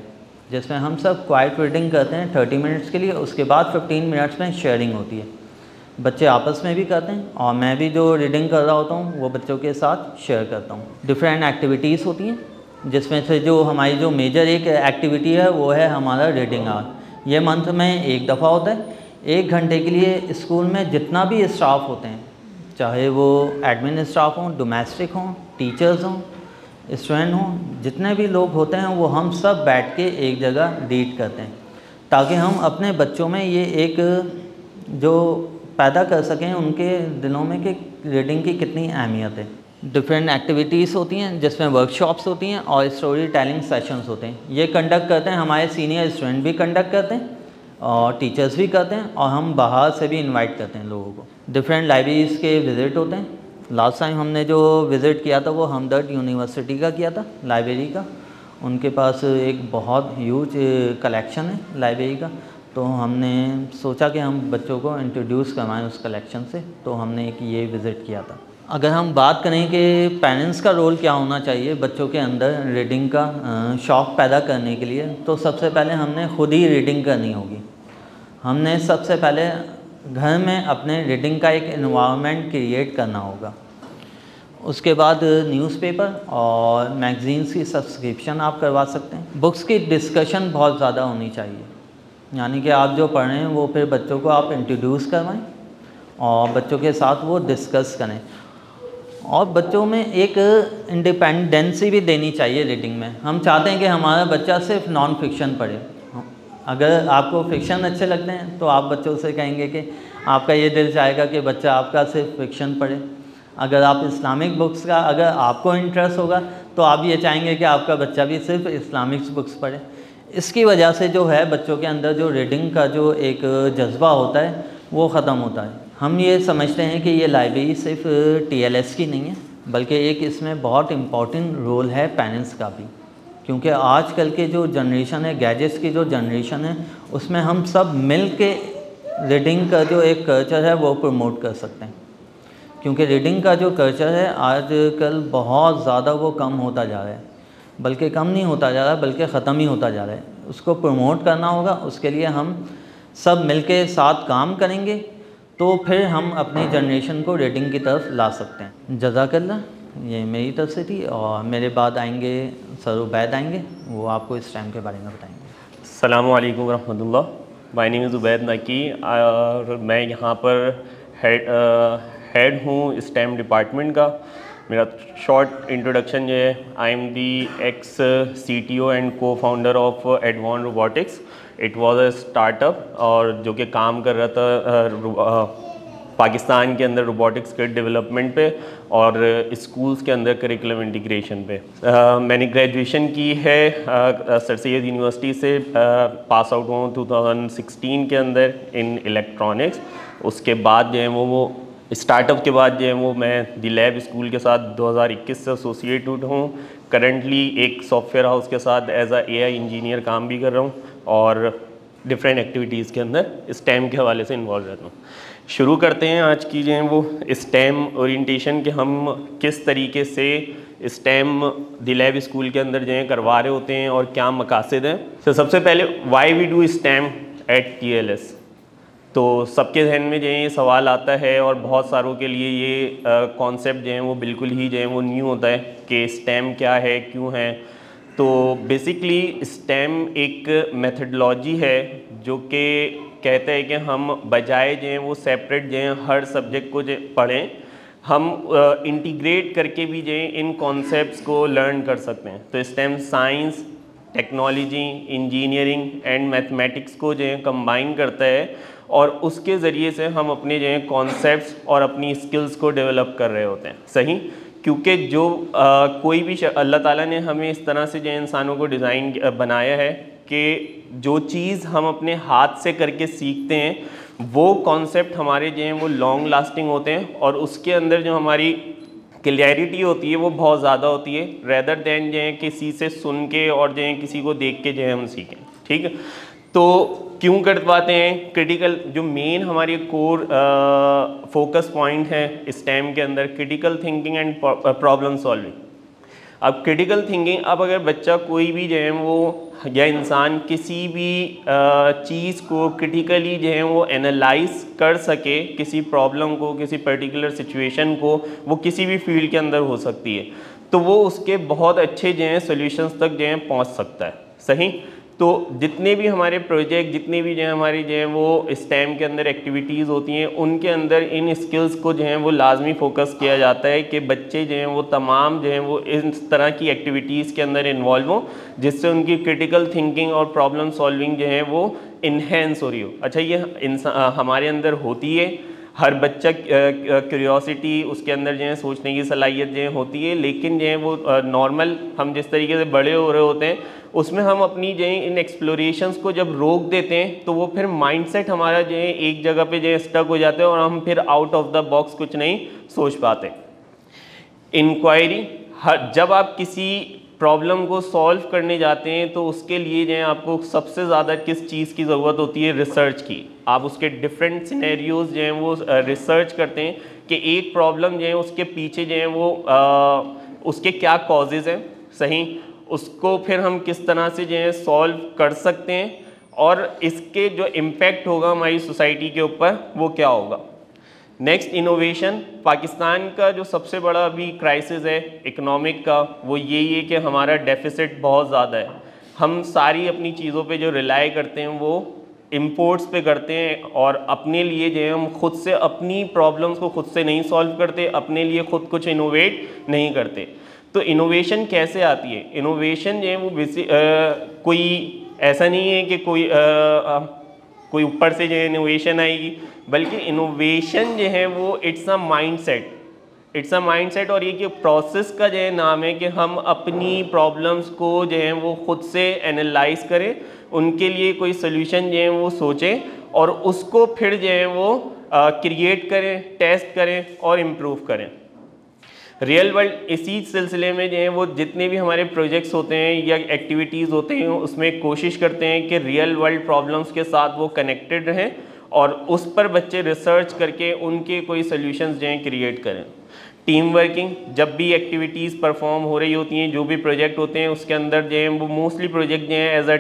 जिसमें हम सब क्वाइट रीडिंग करते हैं 30 मिनट्स के लिए, उसके बाद 15 मिनट्स में शेयरिंग होती है। बच्चे आपस में भी करते हैं और मैं भी जो रीडिंग कर रहा होता हूँ वो बच्चों के साथ शेयर करता हूँ। डिफरेंट एक्टिविटीज़ होती हैं, जिसमें से जो हमारी जो मेजर एक एक्टिविटी है वो है हमारा रीडिंग आवर। ये मंथ में एक दफ़ा होता है। 1 घंटे के लिए स्कूल में जितना भी स्टाफ होते हैं, चाहे वो एडमिन स्टाफ हों, डोमेस्टिक हों, टीचर्स हों, स्टूडेंट हों, जितने भी लोग होते हैं वो हम सब बैठ के एक जगह रीड करते हैं, ताकि हम अपने बच्चों में ये एक जो पैदा कर सकें उनके दिलों में कि रीडिंग की कितनी अहमियत है। डिफरेंट एक्टिविटीज़ होती हैं जिसमें वर्कशॉप्स होती हैं और स्टोरी टेलिंग सेशंस होते हैं। ये कंडक्ट करते हैं हमारे सीनियर स्टूडेंट भी कंडक्ट करते हैं और टीचर्स भी करते हैं, और हम बाहर से भी इनवाइट करते हैं लोगों को। डिफरेंट लाइब्रेरीज़ के विज़िट होते हैं। लास्ट टाइम हमने जो विज़िट किया था वो हमदर्द यूनिवर्सिटी का किया था, लाइब्रेरी का। उनके पास एक बहुत ह्यूज कलेक्शन है लाइब्रेरी का, तो हमने सोचा कि हम बच्चों को इंट्रोड्यूस करवाएं उस कलेक्शन से, तो हमने एक ये विज़िट किया था। अगर हम बात करें कि पेरेंट्स का रोल क्या होना चाहिए बच्चों के अंदर रीडिंग का शौक़ पैदा करने के लिए, तो सबसे पहले हमने खुद ही रीडिंग करनी होगी। हमने सबसे पहले घर में अपने रीडिंग का एक एनवायरनमेंट क्रिएट करना होगा। उसके बाद न्यूज़पेपर और मैगज़ीन्स की सब्सक्रिप्शन आप करवा सकते हैं। बुक्स की डिस्कशन बहुत ज़्यादा होनी चाहिए, यानी कि आप जो पढ़ रहे हैं वो फिर बच्चों को आप इंट्रोड्यूस करवाएं और बच्चों के साथ वो डिस्कस करें। और बच्चों में एक इंडिपेंडेंसी भी देनी चाहिए रीडिंग में। हम चाहते हैं कि हमारा बच्चा सिर्फ नॉन फिक्शन पढ़े। अगर आपको फिक्शन अच्छे लगते हैं तो आप बच्चों से कहेंगे कि आपका ये दिल चाहेगा कि बच्चा आपका सिर्फ फिक्शन पढ़े। अगर आप इस्लामिक बुक्स का अगर आपको इंटरेस्ट होगा तो आप ये चाहेंगे कि आपका बच्चा भी सिर्फ इस्लामिक बुक्स पढ़े। इसकी वजह से जो है बच्चों के अंदर जो रीडिंग का जो एक जज्बा होता है वो ख़त्म होता है। हम ये समझते हैं कि ये लाइब्रेरी सिर्फ TLS की नहीं है, बल्कि एक इसमें बहुत इम्पॉर्टेंट रोल है पेरेंट्स का भी, क्योंकि आजकल के जो जनरेशन है, गैजेट्स की जो जनरेशन है, उसमें हम सब मिल के रीडिंग का जो एक कल्चर है वो प्रमोट कर सकते हैं। क्योंकि रीडिंग का जो कल्चर है आजकल बहुत ज़्यादा वो कम होता जा रहा है, बल्कि कम नहीं होता जा रहा है बल्कि ख़त्म ही होता जा रहा है। उसको प्रमोट करना होगा, उसके लिए हम सब मिल के साथ काम करेंगे तो फिर हम अपनी जनरेशन को रीडिंग की तरफ ला सकते हैं। जज़ाकल्लाह, ये मेरी तरफ से थी। और मेरे बाद आएंगे सर उबैद आएंगे, वो आपको इस टाइम के बारे में बताएंगे। अस्सलामु अलैकुम वरहमतुल्लाह। My name is Ubaid Naqi और मैं यहाँ पर हेड हूँ स्टेम डिपार्टमेंट का। मेरा शॉर्ट इंट्रोडक्शन ये है, I am the ex CTO and co founder of advance robotics. It was a startup और जो कि काम कर रहा था पाकिस्तान के अंदर रोबोटिक्स के डेवलपमेंट पे और स्कूल्स के अंदर करिकुलम इंटीग्रेशन पे। मैंने ग्रेजुएशन की है सर सैयद यूनिवर्सिटी से, पास आउट हुआ 2016 के अंदर इन इलेक्ट्रॉनिक्स। उसके बाद जो है वो स्टार्टअप के बाद जो है वो मैं दी लैब स्कूल के साथ 2021 से एसोसिएटेड हूँ। करंटली एक सॉफ्टवेयर हाउस के साथ एज अ AI इंजीनियर काम भी कर रहा हूँ और डिफरेंट एक्टिविटीज़ के अंदर स्टेम के हवाले से इन्वॉल्व रहता हूँ। शुरू करते हैं आज की जो है वो स्टेम ओरिएंटेशन के हम किस तरीके से स्टेम दी लैब स्कूल के अंदर जो है करवा रहे होते हैं और क्या मकासद हैं। तो सबसे पहले why we do STEM at TLS। तो सबके जहन में जो है ये सवाल आता है और बहुत सारों के लिए ये कॉन्सेप्ट जो है वो बिल्कुल ही जो है वो न्यू होता है कि स्टेम क्या है, क्यों है। तो बेसिकली स्टेम एक मेथडोलॉजी है जो कि कहता है कि हम बजाय जो है वो सेपरेट जो है हर सब्जेक्ट को जो पढ़ें, हम इंटीग्रेट करके भी जो है इन कॉन्सेप्ट्स को लर्न कर सकते हैं। तो STEM science, technology, engineering and mathematics को जो है कंबाइन करता है और उसके ज़रिए से हम अपने जो है कॉन्सेप्ट्स और अपनी स्किल्स को डेवलप कर रहे होते हैं। सही, क्योंकि जो कोई भी अल्लाह ताला ने हमें इस तरह से जो इंसानों को डिज़ाइन बनाया है कि जो चीज़ हम अपने हाथ से करके सीखते हैं वो कॉन्सेप्ट हमारे जो हैं वो लॉन्ग लास्टिंग होते हैं और उसके अंदर जो हमारी क्लियरिटी होती है वो बहुत ज़्यादा होती है रेदर देन जो है किसी से सुन के और जो है किसी को देख के जो है हम सीखें। ठीक है, तो क्यों कर पाते हैं? क्रिटिकल जो मेन हमारी कोर फोकस पॉइंट है स्टेम के अंदर, critical thinking and problem solving. अब क्रिटिकल थिंकिंग, अब अगर बच्चा कोई भी जो है वो या इंसान किसी भी चीज़ को क्रिटिकली जो है वो एनालाइज कर सके, किसी प्रॉब्लम को, किसी पर्टिकुलर सिचुएशन को, वो किसी भी फील्ड के अंदर हो सकती है, तो वो उसके बहुत अच्छे जो हैं सॉल्यूशंस तक जो है पहुंच सकता है। सही। तो जितने भी हमारे प्रोजेक्ट, जितने भी जो है हमारी जो है वो स्टेम के अंदर एक्टिविटीज़ होती हैं, उनके अंदर इन स्किल्स को जो है वो लाजमी फोकस किया जाता है कि बच्चे जो हैं वो तमाम जो हैं वो इस तरह की एक्टिविटीज़ के अंदर इन्वॉल्व हों, जिससे उनकी क्रिटिकल थिंकिंग और प्रॉब्लम सॉल्विंग जो है वो इन्हेंस हो रही हो। अच्छा, ये हमारे अंदर होती है, हर बच्चा क्यूरियोसिटी उसके अंदर जो है सोचने की सलाहियत जो है होती है, लेकिन जो है वो नॉर्मल हम जिस तरीके से बड़े हो रहे होते हैं उसमें हम अपनी जो है इन एक्सप्लोरेशंस को जब रोक देते हैं तो वो फिर माइंडसेट हमारा जो है एक जगह पे जो है स्टक हो जाते हैं और हम फिर आउट ऑफ द बॉक्स कुछ नहीं सोच पाते। इंक्वायरी, जब आप किसी प्रॉब्लम को सॉल्व करने जाते हैं तो उसके लिए जो है आपको सबसे ज़्यादा किस चीज़ की ज़रूरत होती है? रिसर्च की। आप उसके डिफरेंट सिनेरियोज जो हैं वो रिसर्च करते हैं कि एक प्रॉब्लम जो है उसके पीछे जो है वो उसके क्या कॉजेज़ हैं, सही, उसको फिर हम किस तरह से जो है सॉल्व कर सकते हैं और इसके जो इम्पेक्ट होगा हमारी सोसाइटी के ऊपर वो क्या होगा। Next, innovation. पाकिस्तान का जो सबसे बड़ा अभी क्राइसिस है इकोनॉमिक का, वो यही है कि हमारा डेफिसिट बहुत ज़्यादा है। हम सारी अपनी चीज़ों पे जो रिलाई करते हैं वो इंपोर्ट्स पे करते हैं और अपने लिए जो है हम खुद से अपनी प्रॉब्लम्स को खुद से नहीं सॉल्व करते, अपने लिए खुद कुछ इनोवेट नहीं करते। तो इनोवेशन कैसे आती है? इनोवेशन जो है वो कोई ऐसा नहीं है कि कोई ऊपर से जो है इनोवेशन आएगी, बल्कि इनोवेशन जो है वो it's a mindset, it's a mindset. और ये कि प्रोसेस का जो है नाम है कि हम अपनी प्रॉब्लम्स को जो है वो खुद से एनालाइज करें, उनके लिए कोई सोल्यूशन जो है वो सोचें और उसको फिर जो है वो क्रिएट करें, टेस्ट करें और इम्प्रूव करें। रियल वर्ल्ड, इसी सिलसिले में जो है वो जितने भी हमारे प्रोजेक्ट्स होते हैं या एक्टिविटीज़ होते हैं उसमें कोशिश करते हैं कि रियल वर्ल्ड प्रॉब्लम्स के साथ वो कनेक्टेड रहें और उस पर बच्चे रिसर्च करके उनके कोई सोल्यूशंस जो हैं क्रिएट करें। टीम वर्किंग, जब भी एक्टिविटीज़ परफॉर्म हो रही होती हैं, जो भी प्रोजेक्ट होते हैं उसके अंदर जो है वो मोस्टली प्रोजेक्ट जो हैं एज अ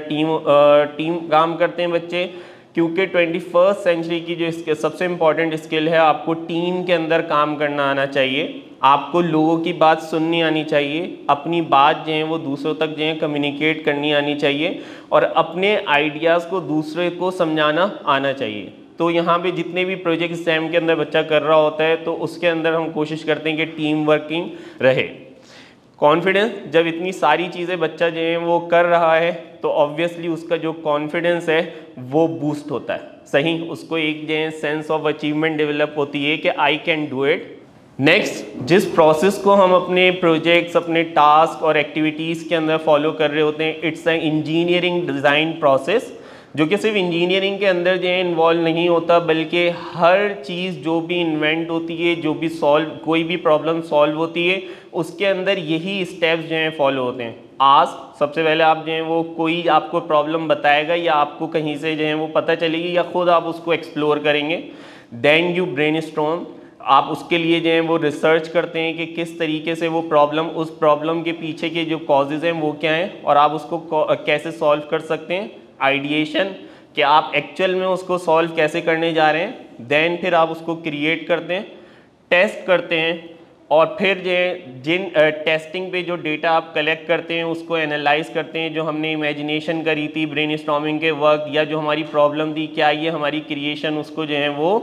टीम काम करते हैं बच्चे, क्योंकि 21st सेंचुरी की जो सबसे इम्पॉर्टेंट स्किल है, आपको टीम के अंदर काम करना आना चाहिए, आपको लोगों की बात सुननी आनी चाहिए, अपनी बात जो है वो दूसरों तक जो है कम्युनिकेट करनी आनी चाहिए और अपने आइडियाज़ को दूसरे को समझाना आना चाहिए। तो यहाँ पे जितने भी प्रोजेक्ट स्टेम के अंदर बच्चा कर रहा होता है तो उसके अंदर हम कोशिश करते हैं कि टीम वर्किंग रहे। कॉन्फिडेंस, जब इतनी सारी चीज़ें बच्चा जो है वो कर रहा है तो ऑब्वियसली उसका जो कॉन्फिडेंस है वो बूस्ट होता है, सही, उसको एक जो है सेंस ऑफ अचीवमेंट डेवलप होती है कि I can do it. Next, जिस प्रोसेस को हम अपने प्रोजेक्ट्स, अपने टास्क और एक्टिविटीज़ के अंदर फॉलो कर रहे होते हैं, it's a engineering design process, जो कि सिर्फ इंजीनियरिंग के अंदर जो है इन्वॉल्व नहीं होता, बल्कि हर चीज़ जो भी इन्वेंट होती है, जो भी कोई भी प्रॉब्लम सॉल्व होती है, उसके अंदर यही स्टेप्स जो हैं फॉलो होते हैं। आज सबसे पहले आप जो है वो कोई आपको प्रॉब्लम बताएगा या आपको कहीं से जो है वो पता चलेगी या खुद आप उसको एक्सप्लोर करेंगे। देन यू ब्रेनस्टॉर्म, आप उसके लिए जो है वो रिसर्च करते हैं कि किस तरीके से वो प्रॉब्लम, उस प्रॉब्लम के पीछे के जो कॉजेज़ हैं वो क्या हैं और आप उसको कैसे सॉल्व कर सकते हैं। आइडिएशन, कि आप एक्चुअल में उसको सॉल्व कैसे करने जा रहे हैं। देन फिर आप उसको क्रिएट करते हैं, टेस्ट करते हैं और फिर जिन टेस्टिंग पे जो डेटा आप कलेक्ट करते हैं उसको एनालाइज करते हैं, जो हमने इमेजिनेशन करी थी ब्रेनस्टॉर्मिंग के वक्त या जो हमारी प्रॉब्लम थी, क्या ये हमारी क्रिएशन उसको जो है वो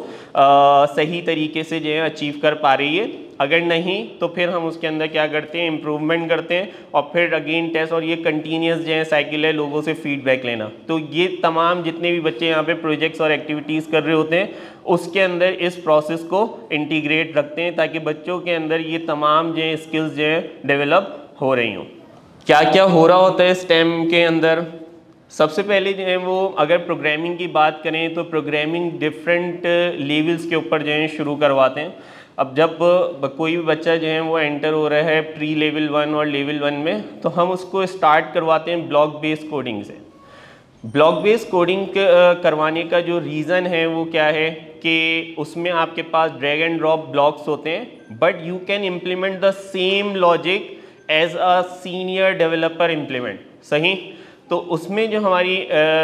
सही तरीके से जो है अचीव कर पा रही है। अगर नहीं तो फिर हम उसके अंदर क्या करते हैं, इम्प्रूवमेंट करते हैं और फिर अगेन टेस्ट, और ये कंटिन्यूस जो है साइकिल है लोगों से फीडबैक लेना। तो ये तमाम जितने भी बच्चे यहाँ पे प्रोजेक्ट्स और एक्टिविटीज़ कर रहे होते हैं उसके अंदर इस प्रोसेस को इंटीग्रेट रखते हैं ताकि बच्चों के अंदर ये तमाम जो है स्किल्स जो है डेवलप हो रही हों। क्या क्या हो रहा होता है स्टेम के अंदर? सबसे पहले जो है वो अगर प्रोग्रामिंग की बात करें तो प्रोग्रामिंग डिफरेंट लेवल्स के ऊपर जो है शुरू करवाते हैं। अब जब कोई भी बच्चा जो है वो एंटर हो रहा है प्री लेवल 1 और लेवल 1 में, तो हम उसको स्टार्ट करवाते हैं ब्लॉक बेस्ड कोडिंग से। ब्लॉक बेस्ड कोडिंग करवाने का जो रीज़न है वो क्या है कि उसमें आपके पास ड्रैग एंड ड्रॉप ब्लॉक्स होते हैं, but you can implement the same logic as a senior developer implement, सही। तो उसमें जो हमारी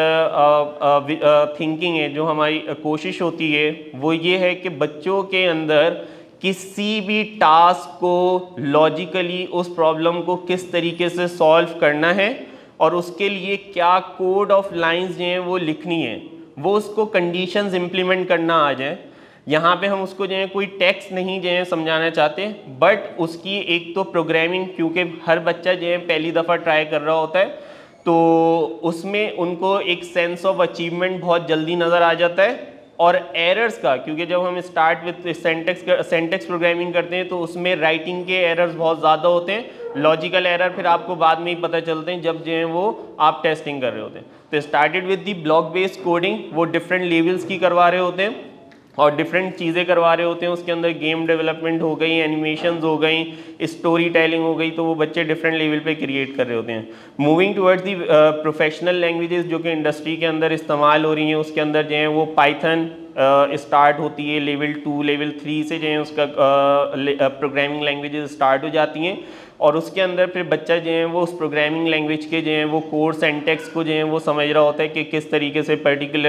थिंकिंग है, जो हमारी कोशिश होती है वो ये है कि बच्चों के अंदर किसी भी टास्क को लॉजिकली, उस प्रॉब्लम को किस तरीके से सॉल्व करना है और उसके लिए क्या कोड ऑफ लाइंस जो हैं वो लिखनी है, वो उसको कंडीशंस इम्प्लीमेंट करना आ जाए। यहाँ पे हम उसको जो है कोई टेक्स्ट नहीं जो है समझाना चाहते, बट उसकी एक तो प्रोग्रामिंग, क्योंकि हर बच्चा जो है पहली दफ़ा ट्राई कर रहा होता है, तो उसमें उनको एक सेंस ऑफ अचीवमेंट बहुत जल्दी नज़र आ जाता है। और एरर्स का, क्योंकि जब हम स्टार्ट विथ सेंटेक्स प्रोग्रामिंग करते हैं तो उसमें राइटिंग के एरर्स बहुत ज़्यादा होते हैं, लॉजिकल एरर फिर आपको बाद में ही पता चलते हैं जब जो है वो आप टेस्टिंग कर रहे होते हैं। तो started with the block based coding, वो डिफरेंट लेवल्स की करवा रहे होते हैं और डिफरेंट चीज़ें करवा रहे होते हैं। उसके अंदर गेम डेवलपमेंट हो गई, एनिमेशंस हो गई, स्टोरी टेलिंग हो गई, तो वो बच्चे डिफरेंट लेवल पे क्रिएट कर रहे होते हैं। Moving towards the professional languages जो कि इंडस्ट्री के अंदर इस्तेमाल हो रही हैं, उसके अंदर जो है वो पाइथन स्टार्ट होती है, लेवल 2 लेवल 3 से जो है उसका प्रोग्रामिंग लैंग्वेजेस स्टार्ट हो जाती हैं। और उसके अंदर फिर बच्चा जो है वो उस प्रोग्रामिंग लैंग्वेज के जो है वो कोर सेंटेक्स को जो है वो समझ रहा होता है कि किस तरीके से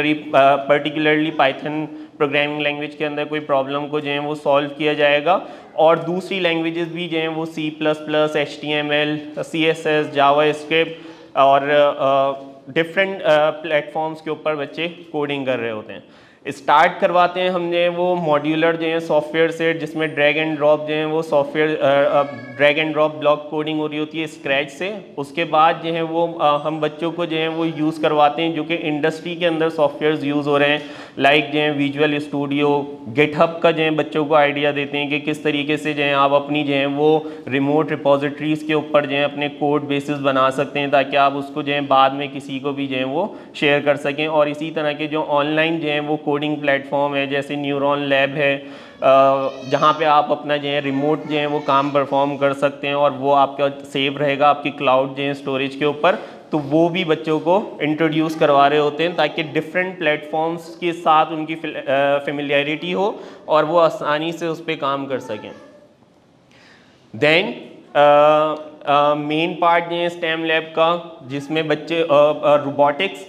पर्टिकुलरली पाइथन प्रोग्रामिंग लैंग्वेज के अंदर कोई प्रॉब्लम को जो है वो सॉल्व किया जाएगा। और दूसरी लैंग्वेजेस भी जो हैं वो C++, HTML, CSS, जावास्क्रिप्ट और डिफरेंट प्लेटफॉर्म्स के ऊपर बच्चे कोडिंग कर रहे होते हैं। स्टार्ट करवाते हैं हमने वो मॉड्यूलर जो है सॉफ्टवेयर से, जिसमें ड्रैग एंड ड्रॉप जो है वो software drag and drop block coding हो रही होती है स्क्रैच से। उसके बाद जो है वो हम बच्चों को जो है वो यूज़ करवाते हैं जो कि इंडस्ट्री के अंदर सॉफ्टवेयर्स यूज़ हो रहे हैं, लाइक जो है विजुअल स्टूडियो, गिटहब का जो है बच्चों को आइडिया देते हैं कि किस तरीके से जो है आप अपनी जो है वो रिमोट रिपोजिटरीज़ के ऊपर जो है अपने कोड बेसिस बना सकते हैं, ताकि आप उसको जो है बाद में किसी को भी जो है वो शेयर कर सकें। और इसी तरह के जो ऑनलाइन जो है वो कोडिंग प्लेटफॉर्म है, जैसे न्यूरॉन लैब है, जहाँ पे आप अपना जो है रिमोट जो है वो काम परफॉर्म कर सकते हैं और वो आपका सेव रहेगा आपकी क्लाउड जो है स्टोरेज के ऊपर। तो वो भी बच्चों को इंट्रोड्यूस करवा रहे होते हैं ताकि डिफरेंट प्लेटफॉर्म्स के साथ उनकी फेमिलियरिटी हो और वो आसानी से उस पर काम कर सकें। देन मेन पार्ट जो है स्टेम लैब का, जिसमें बच्चे रोबोटिक्स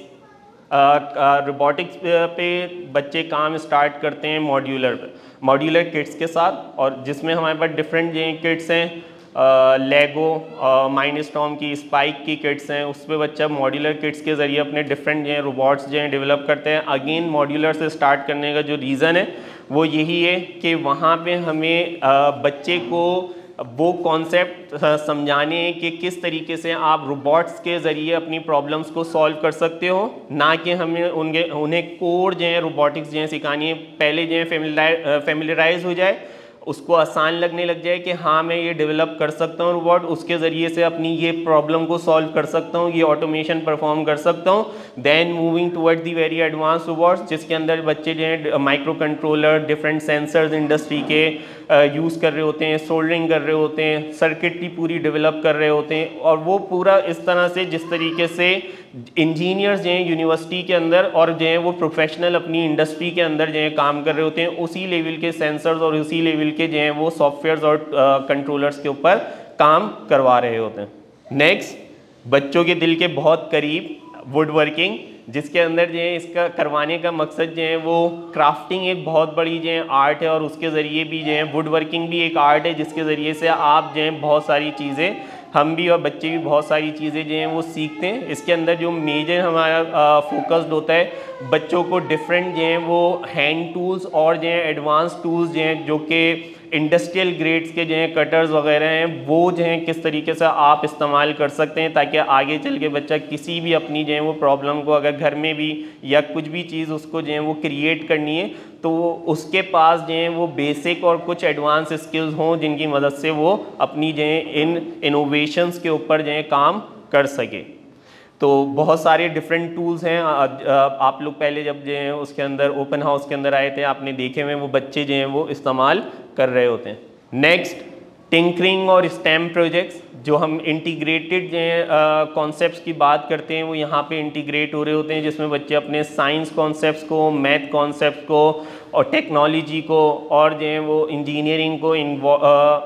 पे बच्चे काम स्टार्ट करते हैं मॉड्यूलर किट्स के साथ, और जिसमें हमारे पास डिफरेंट जो किट्स हैं, लेगो, माइंडस्टॉर्म की, स्पाइक की किट्स हैं। उस पर बच्चा मॉड्यूलर किट्स के ज़रिए अपने डिफरेंट जो हैं रोबोट्स जो हैं डेवलप करते हैं। अगेन मॉड्यूलर से स्टार्ट करने का जो रीज़न है वो यही है कि वहाँ पे हमें बच्चे को वो कॉन्सेप्ट समझाने कि किस तरीके से आप रोबोट्स के ज़रिए अपनी प्रॉब्लम्स को सॉल्व कर सकते हो, ना कि हमें उन्हें कोड जो है रोबोटिक्स जो है सिखानी है। पहले जो है फेमिलियराइज हो जाए, उसको आसान लगने लग जाए कि हाँ मैं ये डेवलप कर सकता हूँ रोबोट, उसके ज़रिए से अपनी ये प्रॉब्लम को सॉल्व कर सकता हूँ, ये ऑटोमेशन परफॉर्म कर सकता हूँ। Then moving toward the very advance robots, जिसके अंदर बच्चे जो हैं micro controller, different sensors industry के यूज़ कर रहे होते हैं, सोल्डरिंग कर रहे होते हैं, सर्किटरी पूरी डेवलप कर रहे होते हैं। और वो पूरा इस तरह से जिस तरीके से इंजीनियर्स जो हैं यूनिवर्सिटी के अंदर और जो हैं वो प्रोफेशनल अपनी इंडस्ट्री के अंदर जो है काम कर रहे होते हैं, उसी लेवल के सेंसर्स और उसी लेवल के जो हैं वो सॉफ्टवेयर्स और कंट्रोलर्स के ऊपर काम करवा रहे होते हैं। नेक्स्ट, बच्चों के दिल के बहुत करीब वुड वर्किंग, जिसके अंदर जो है इसका करवाने का मकसद जो है वो क्राफ्टिंग एक बहुत बड़ी जो है आर्ट है, और उसके ज़रिए भी जो है वुड वर्किंग भी एक आर्ट है, जिसके ज़रिए से आप जो है बहुत सारी चीज़ें, हम भी और बच्चे भी बहुत सारी चीज़ें जो हैं वो सीखते हैं। इसके अंदर जो मेजर हमारा फोकस्ड होता है बच्चों को डिफरेंट जो हैं वो हैंड टूल्स और जो हैं एडवांस टूल्स जो हैं जो कि इंडस्ट्रियल ग्रेड्स के जो हैं कटर्स वगैरह हैं, वो जो हैं किस तरीके से आप इस्तेमाल कर सकते हैं ताकि आगे चल के बच्चा किसी भी अपनी जो है वो प्रॉब्लम को अगर घर में भी या कुछ भी चीज़ उसको जो है वो क्रिएट करनी है तो उसके पास जो है वो बेसिक और कुछ एडवांस स्किल्स हों जिनकी मदद से वो अपनी जो है इन इनोवेशंस के ऊपर जो है काम कर सके। तो बहुत सारे डिफरेंट टूल्स हैं। आप लोग पहले जब जो है उसके अंदर ओपन हाउस के अंदर आए थे, आपने देखे हुए वो बच्चे जो हैं वो इस्तेमाल कर रहे होते हैं। नेक्स्ट, टिंकरिंग और स्टेम प्रोजेक्ट्स, जो हम इंटीग्रेटेड जो है कॉन्सेप्ट्स की बात करते हैं वो यहाँ पे इंटीग्रेट हो रहे होते हैं, जिसमें बच्चे अपने साइंस कॉन्सेप्ट्स को, मैथ कॉन्सेप्ट्स को और टेक्नोलॉजी को और जो है वो इंजीनियरिंग को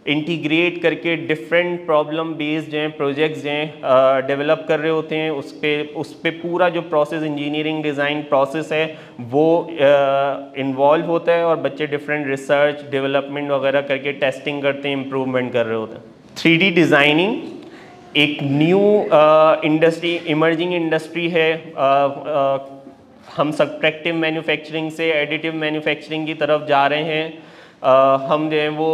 इंटीग्रेट करके डिफरेंट प्रॉब्लम बेस्ड जो हैं प्रोजेक्ट्स जो हैं डेवलप कर रहे होते हैं। उस पे पूरा जो प्रोसेस इंजीनियरिंग डिज़ाइन प्रोसेस है वो इन्वॉल्व होता है और बच्चे डिफरेंट रिसर्च डेवलपमेंट वगैरह करके टेस्टिंग करते हैं, इम्प्रूवमेंट कर रहे होते हैं। 3D डिज़ाइनिंग एक न्यू इंडस्ट्री, इमर्जिंग इंडस्ट्री है। हम सब्ट्रैक्टिव मैन्युफैक्चरिंग से एडिटिव मैन्युफैक्चरिंग की तरफ जा रहे हैं। हम जो है वो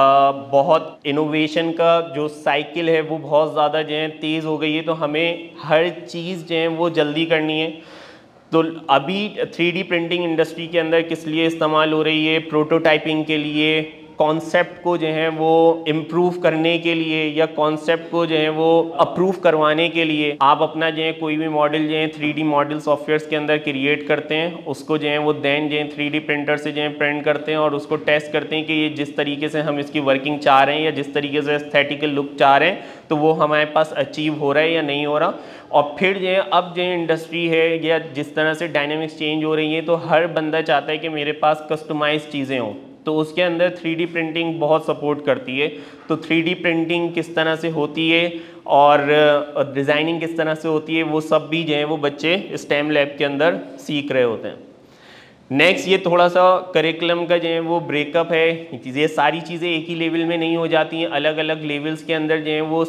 बहुत इनोवेशन का जो साइकिल है वो बहुत ज़्यादा जो है तेज़ हो गई है, तो हमें हर चीज़ जो है वो जल्दी करनी है। तो अभी 3D प्रिंटिंग इंडस्ट्री के अंदर किस लिए इस्तेमाल हो रही है? प्रोटोटाइपिंग के लिए, कॉन्सेप्ट को जो है वो इम्प्रूव करने के लिए, या कॉन्सेप्ट को जो है वो अप्रूव करवाने के लिए आप अपना जो है कोई भी मॉडल जो है 3D मॉडल सॉफ्टवेयर्स के अंदर क्रिएट करते हैं, उसको जो है वो देन जो है 3D प्रिंटर से जो है प्रिंट करते हैं और उसको टेस्ट करते हैं कि ये जिस तरीके से हम इसकी वर्किंग चाह रहे हैं या जिस तरीके से एस्थेटिकल लुक चाह रहे हैं तो वो हमारे पास अचीव हो रहा है या नहीं हो रहा। और फिर जो है अब जो इंडस्ट्री है या जिस तरह से डायनेमिक्स चेंज हो रही है तो हर बंदा चाहता है कि मेरे पास कस्टमाइज चीज़ें हों, तो उसके अंदर 3D प्रिंटिंग बहुत सपोर्ट करती है। तो 3D प्रिंटिंग किस तरह से होती है और डिज़ाइनिंग किस तरह से होती है वो सब भी जो है वो बच्चे स्टेम लैब के अंदर सीख रहे होते हैं। नेक्स्ट ये थोड़ा सा करिकुलम का जो है वो ब्रेकअप है। ये सारी चीज़ें एक ही लेवल में नहीं हो जाती हैं, अलग अलग लेवल्स के अंदर जो है वो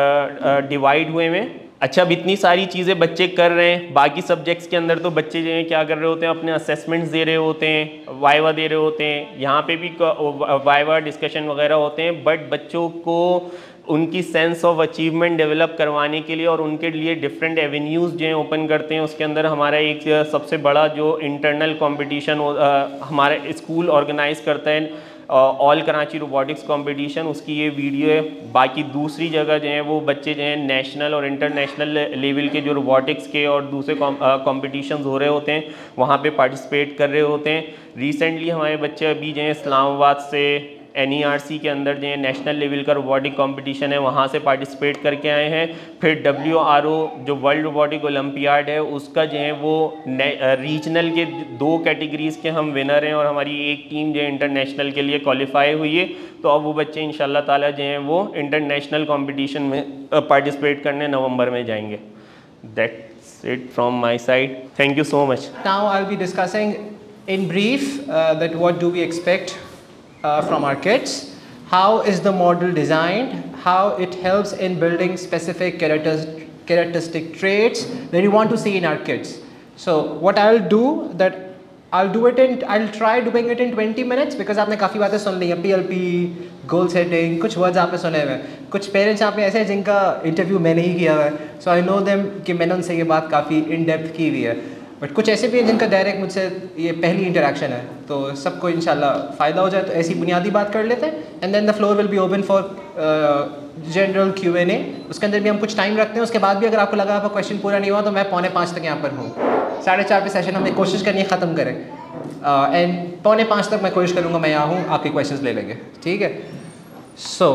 डिवाइड हुए हैं। अच्छा, अब इतनी सारी चीज़ें बच्चे कर रहे हैं, बाकी सब्जेक्ट्स के अंदर तो बच्चे जो हैं क्या कर रहे होते हैं, अपने असेसमेंट्स दे रहे होते हैं, वाइवा दे रहे होते हैं, यहाँ पे भी वाइवा डिस्कशन वगैरह होते हैं, बट बच्चों को उनकी सेंस ऑफ अचीवमेंट डेवलप करवाने के लिए और उनके लिए डिफरेंट एवेन्यूज़ जो हैं ओपन करते हैं। उसके अंदर हमारा एक सबसे बड़ा जो इंटरनल कॉम्पिटिशन हमारा स्कूल ऑर्गेनाइज करता है, ऑल कराची रोबोटिक्स कंपटीशन, उसकी ये वीडियो है। बाकी दूसरी जगह जो है वो बच्चे जो हैं नेशनल और इंटरनेशनल लेवल के जो रोबोटिक्स के और दूसरे कॉम्पिटिशन्स हो रहे होते हैं वहाँ पे पार्टिसिपेट कर रहे होते हैं। रिसेंटली हमारे बच्चे अभी जो हैं इस्लामाबाद से NERC के अंदर जो है नेशनल लेवल का रोबोटिक कंपटीशन है वहाँ से पार्टिसिपेट करके आए हैं। फिर WRO जो वर्ल्ड रोबोटिक ओलंपियाड है उसका जो है वो रीजनल के 2 कैटेगरीज़ के हम विनर हैं और हमारी एक टीम जो है इंटरनेशनल के लिए क्वालिफाई हुई है। तो अब वो बच्चे इंशाल्लाह ताला जो हैं वो इंटरनेशनल कॉम्पिटिशन में पार्टिसिपेट करने नवंबर में जाएंगे। That's it from my side, thank you so much. Now I will be discussing in brief that what do we expect from our kids, how is the model designed, how it helps in building specific characteristic traits that we want to see in our kids. So what I'll do that I'll try doing it in 20 minutes because आपने काफ़ी बातें सुन ली हैं, PLP, गोल सेटिंग, कुछ वर्ड्स आपने सुने हुए हैं, कुछ पेरेंट्स यहाँ पे ऐसे हैं जिनका इंटरव्यू मैंने ही किया हुआ है, सो आई नो देम कि मैंने उनसे ये बात काफ़ी इन डेप्थ की हुई है। बट कुछ ऐसे भी हैं जिनका डायरेक्ट मुझसे ये पहली इंटरेक्शन है, तो सबको इंशाल्लाह फ़ायदा हो जाए। तो ऐसी बुनियादी बात कर लेते हैं and then the floor will be open for general Q&A। उसके अंदर भी हम कुछ टाइम रखते हैं, उसके बाद भी अगर आपको लगा आपका क्वेश्चन पूरा नहीं हुआ तो मैं 4:45 तक यहाँ पर हूँ। 4:30 पे सेशन हमें कोशिश करनी है ख़त्म करें एंड 4:45 तक मैं कोशिश करूँगा मैं यहाँ हूँ, आपके क्वेश्चंस ले लेंगे, ठीक है। So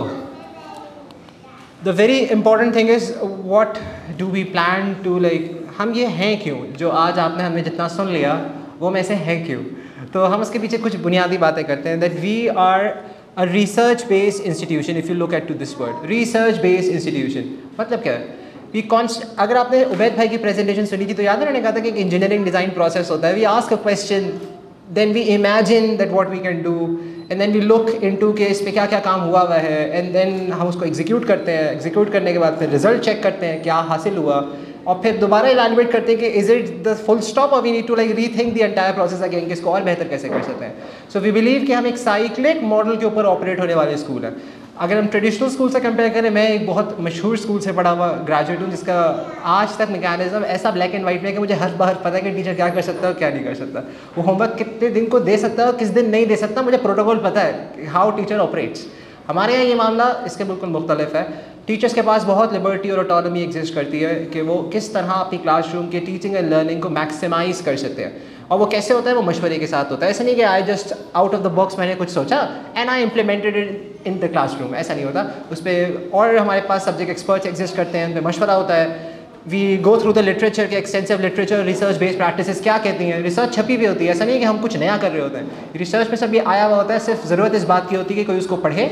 the very important thing is what do we plan to like, हम ये हैं क्यों, जो आज आपने हमें जितना सुन लिया वो में से है क्यों। तो हम उसके पीछे कुछ बुनियादी बातें करते हैं। That we are a research based institution. If you look at to this word research based institution, मतलब क्या है? वी अगर आपने उबैद भाई की प्रेजेंटेशन सुनी थी तो याद है उन्होंने कहा था कि एक इंजीनियरिंग डिज़ाइन प्रोसेस होता है। We ask a question, then we imagine that what we can do and then we look into के इस पे क्या क्या काम हुआ है एंड देन हम उसको एग्जीक्यूट करते हैं। एग्जीक्यूट करने के बाद फिर रिजल्ट चेक करते हैं क्या हासिल हुआ और फिर दोबारा इवैल्यूएट करते हैं कि is it the full stop और we need to like rethink the entire process again कि इसको और बेहतर कैसे कर सकते हैं। सो वी बिलीव कि हम एक साइक्लिक मॉडल के ऊपर ऑपरेट होने वाले स्कूल हैं। अगर हम ट्रेडिशनल स्कूल से कंपेयर करें, मैं एक बहुत मशहूर स्कूल से पढ़ा हुआ ग्रेजुएट हूँ जिसका आज तक मैकेनिज्म ऐसा ब्लैक एंड वाइट में कि मुझे हर बार पता है कि टीचर क्या कर सकता है और क्या नहीं कर सकता, वो होमवर्क कितने दिन को दे सकता है और किस दिन नहीं दे सकता, मुझे प्रोटोकॉल पता है हाउ टीचर ऑपरेट्स। हमारे यहाँ ये मामला इसके बिल्कुल मुख्तलिफ है। टीचर्स के पास बहुत लिबर्टी और ऑटोनॉमी एग्जिस्ट करती है कि वो किस तरह अपनी क्लासरूम के टीचिंग एंड लर्निंग को मैक्सिमाइज़ कर सकते हैं और वो कैसे होता है, वो मशवरे के साथ होता है। ऐसा नहीं कि I just out of the box मैंने कुछ सोचा and I implemented it in the classroom, ऐसा नहीं होता। उस पर और हमारे पास सब्जेक्ट एक्सपर्ट्स एग्जिस्ट करते हैं, उन पर मशवरा होता है। We go through the literature के extensive literature, research based practices क्या कहती हैं, रिसर्च छपी भी होती है। ऐसा नहीं है कि हम कुछ नया कर रहे होते हैं, रिसर्च में सब ये आया हुआ होता है। सिर्फ ज़रूरत इस बात की होती है कि कोई उसको पढ़े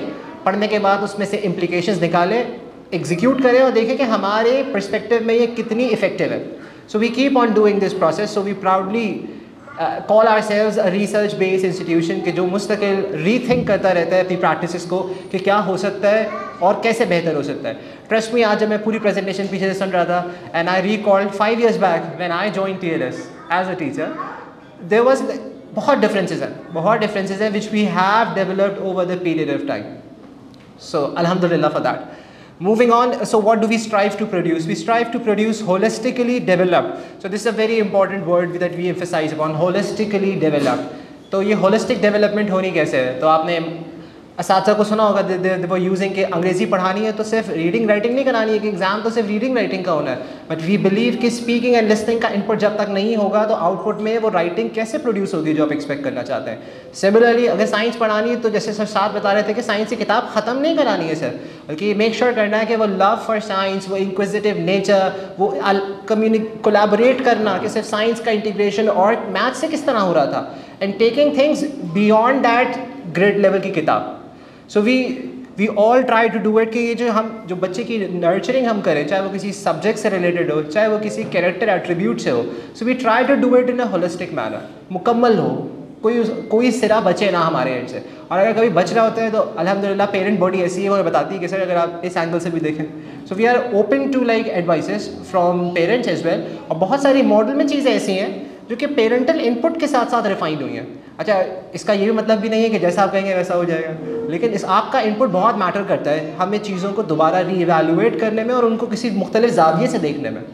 पढ़ने के बाद उसमें से implications निकालें, एग्जीक्यूट करें और देखें कि हमारे पर्सपेक्टिव में ये कितनी इफेक्टिव है. So we keep on doing this process. So we proudly call ourselves a research based institution कि जो मुस्तकिल रीथिंक करता रहता है अपनी प्रैक्टिसेस को कि क्या हो सकता है और कैसे बेहतर हो सकता है. ट्रस्ट मी, आज जब मैं पूरी प्रेजेंटेशन पीछे से सुन रहा था and I recalled 5 years back when I joined TLS as a teacher, there was बहुत differences हैं which we have developed over the period of time. So alhamdulillah for that. Moving on, so what do we strive to produce? We strive to produce holistically developed. So this is a very important word that we emphasize upon, holistically developed. तो ये holistic development होनी कैसे है? तो आपने असातिज़ा को सुना होगा they were using कि अंग्रेज़ी पढ़ानी है तो सिर्फ रीडिंग राइटिंग नहीं करानी है कि एग्ज़ाम तो सिर्फ रीडिंग राइटिंग का होना है. बट वी बिलीव कि स्पीकिंग एंड लिसनिंग का इनपुट जब तक नहीं होगा तो आउटपुट में वो राइटिंग कैसे प्रोड्यूस होगी जो आप एक्सपेक्ट करना चाहते हैं. सिमिलरली अगर साइंस पढ़ानी है तो जैसे सर साथ बता रहे थे कि साइंस की किताब ख़त्म नहीं करानी है सर, बल्कि मेक श्योर करना है कि वो लव फॉर साइंस, वो इंक्विजिटिव नेचर, वो कोलैबोरेट करना कि सिर्फ साइंस का इंटीग्रेशन और मैथ से किस तरह हो रहा था and taking things beyond that grade level की किताब. So we all try to do it कि ये जो बच्चे की नर्चरिंग हम करें, चाहे वो किसी सब्जेक्ट से रिलेटेड हो, चाहे वो किसी कैरेक्टर एट्रीब्यूट से हो, so we try to do it in a holistic manner, मुकम्मल हो, कोई सिरा बचे ना हमारे एंड से. और अगर कभी बच रहा होता है तो अल्हम्दुलिल्लाह पेरेंट बॉडी ऐसी है और बताती है कि सर अगर आप इस एंगल से भी देखें. So we are open to like advices from parents as well. और बहुत सारी मॉडल में चीज़ें ऐसी हैं जो कि पेरेंटल इनपुट के साथ साथ रिफाइंड हुई हैं. अच्छा, इसका ये भी मतलब भी नहीं है कि जैसा आप कहेंगे वैसा हो जाएगा, लेकिन इस आपका इनपुट बहुत मैटर करता है हमें चीज़ों को दोबारा रीइवैल्यूएट करने में और उनको किसी मुख्तलिफ ज़ाविये से देखने में.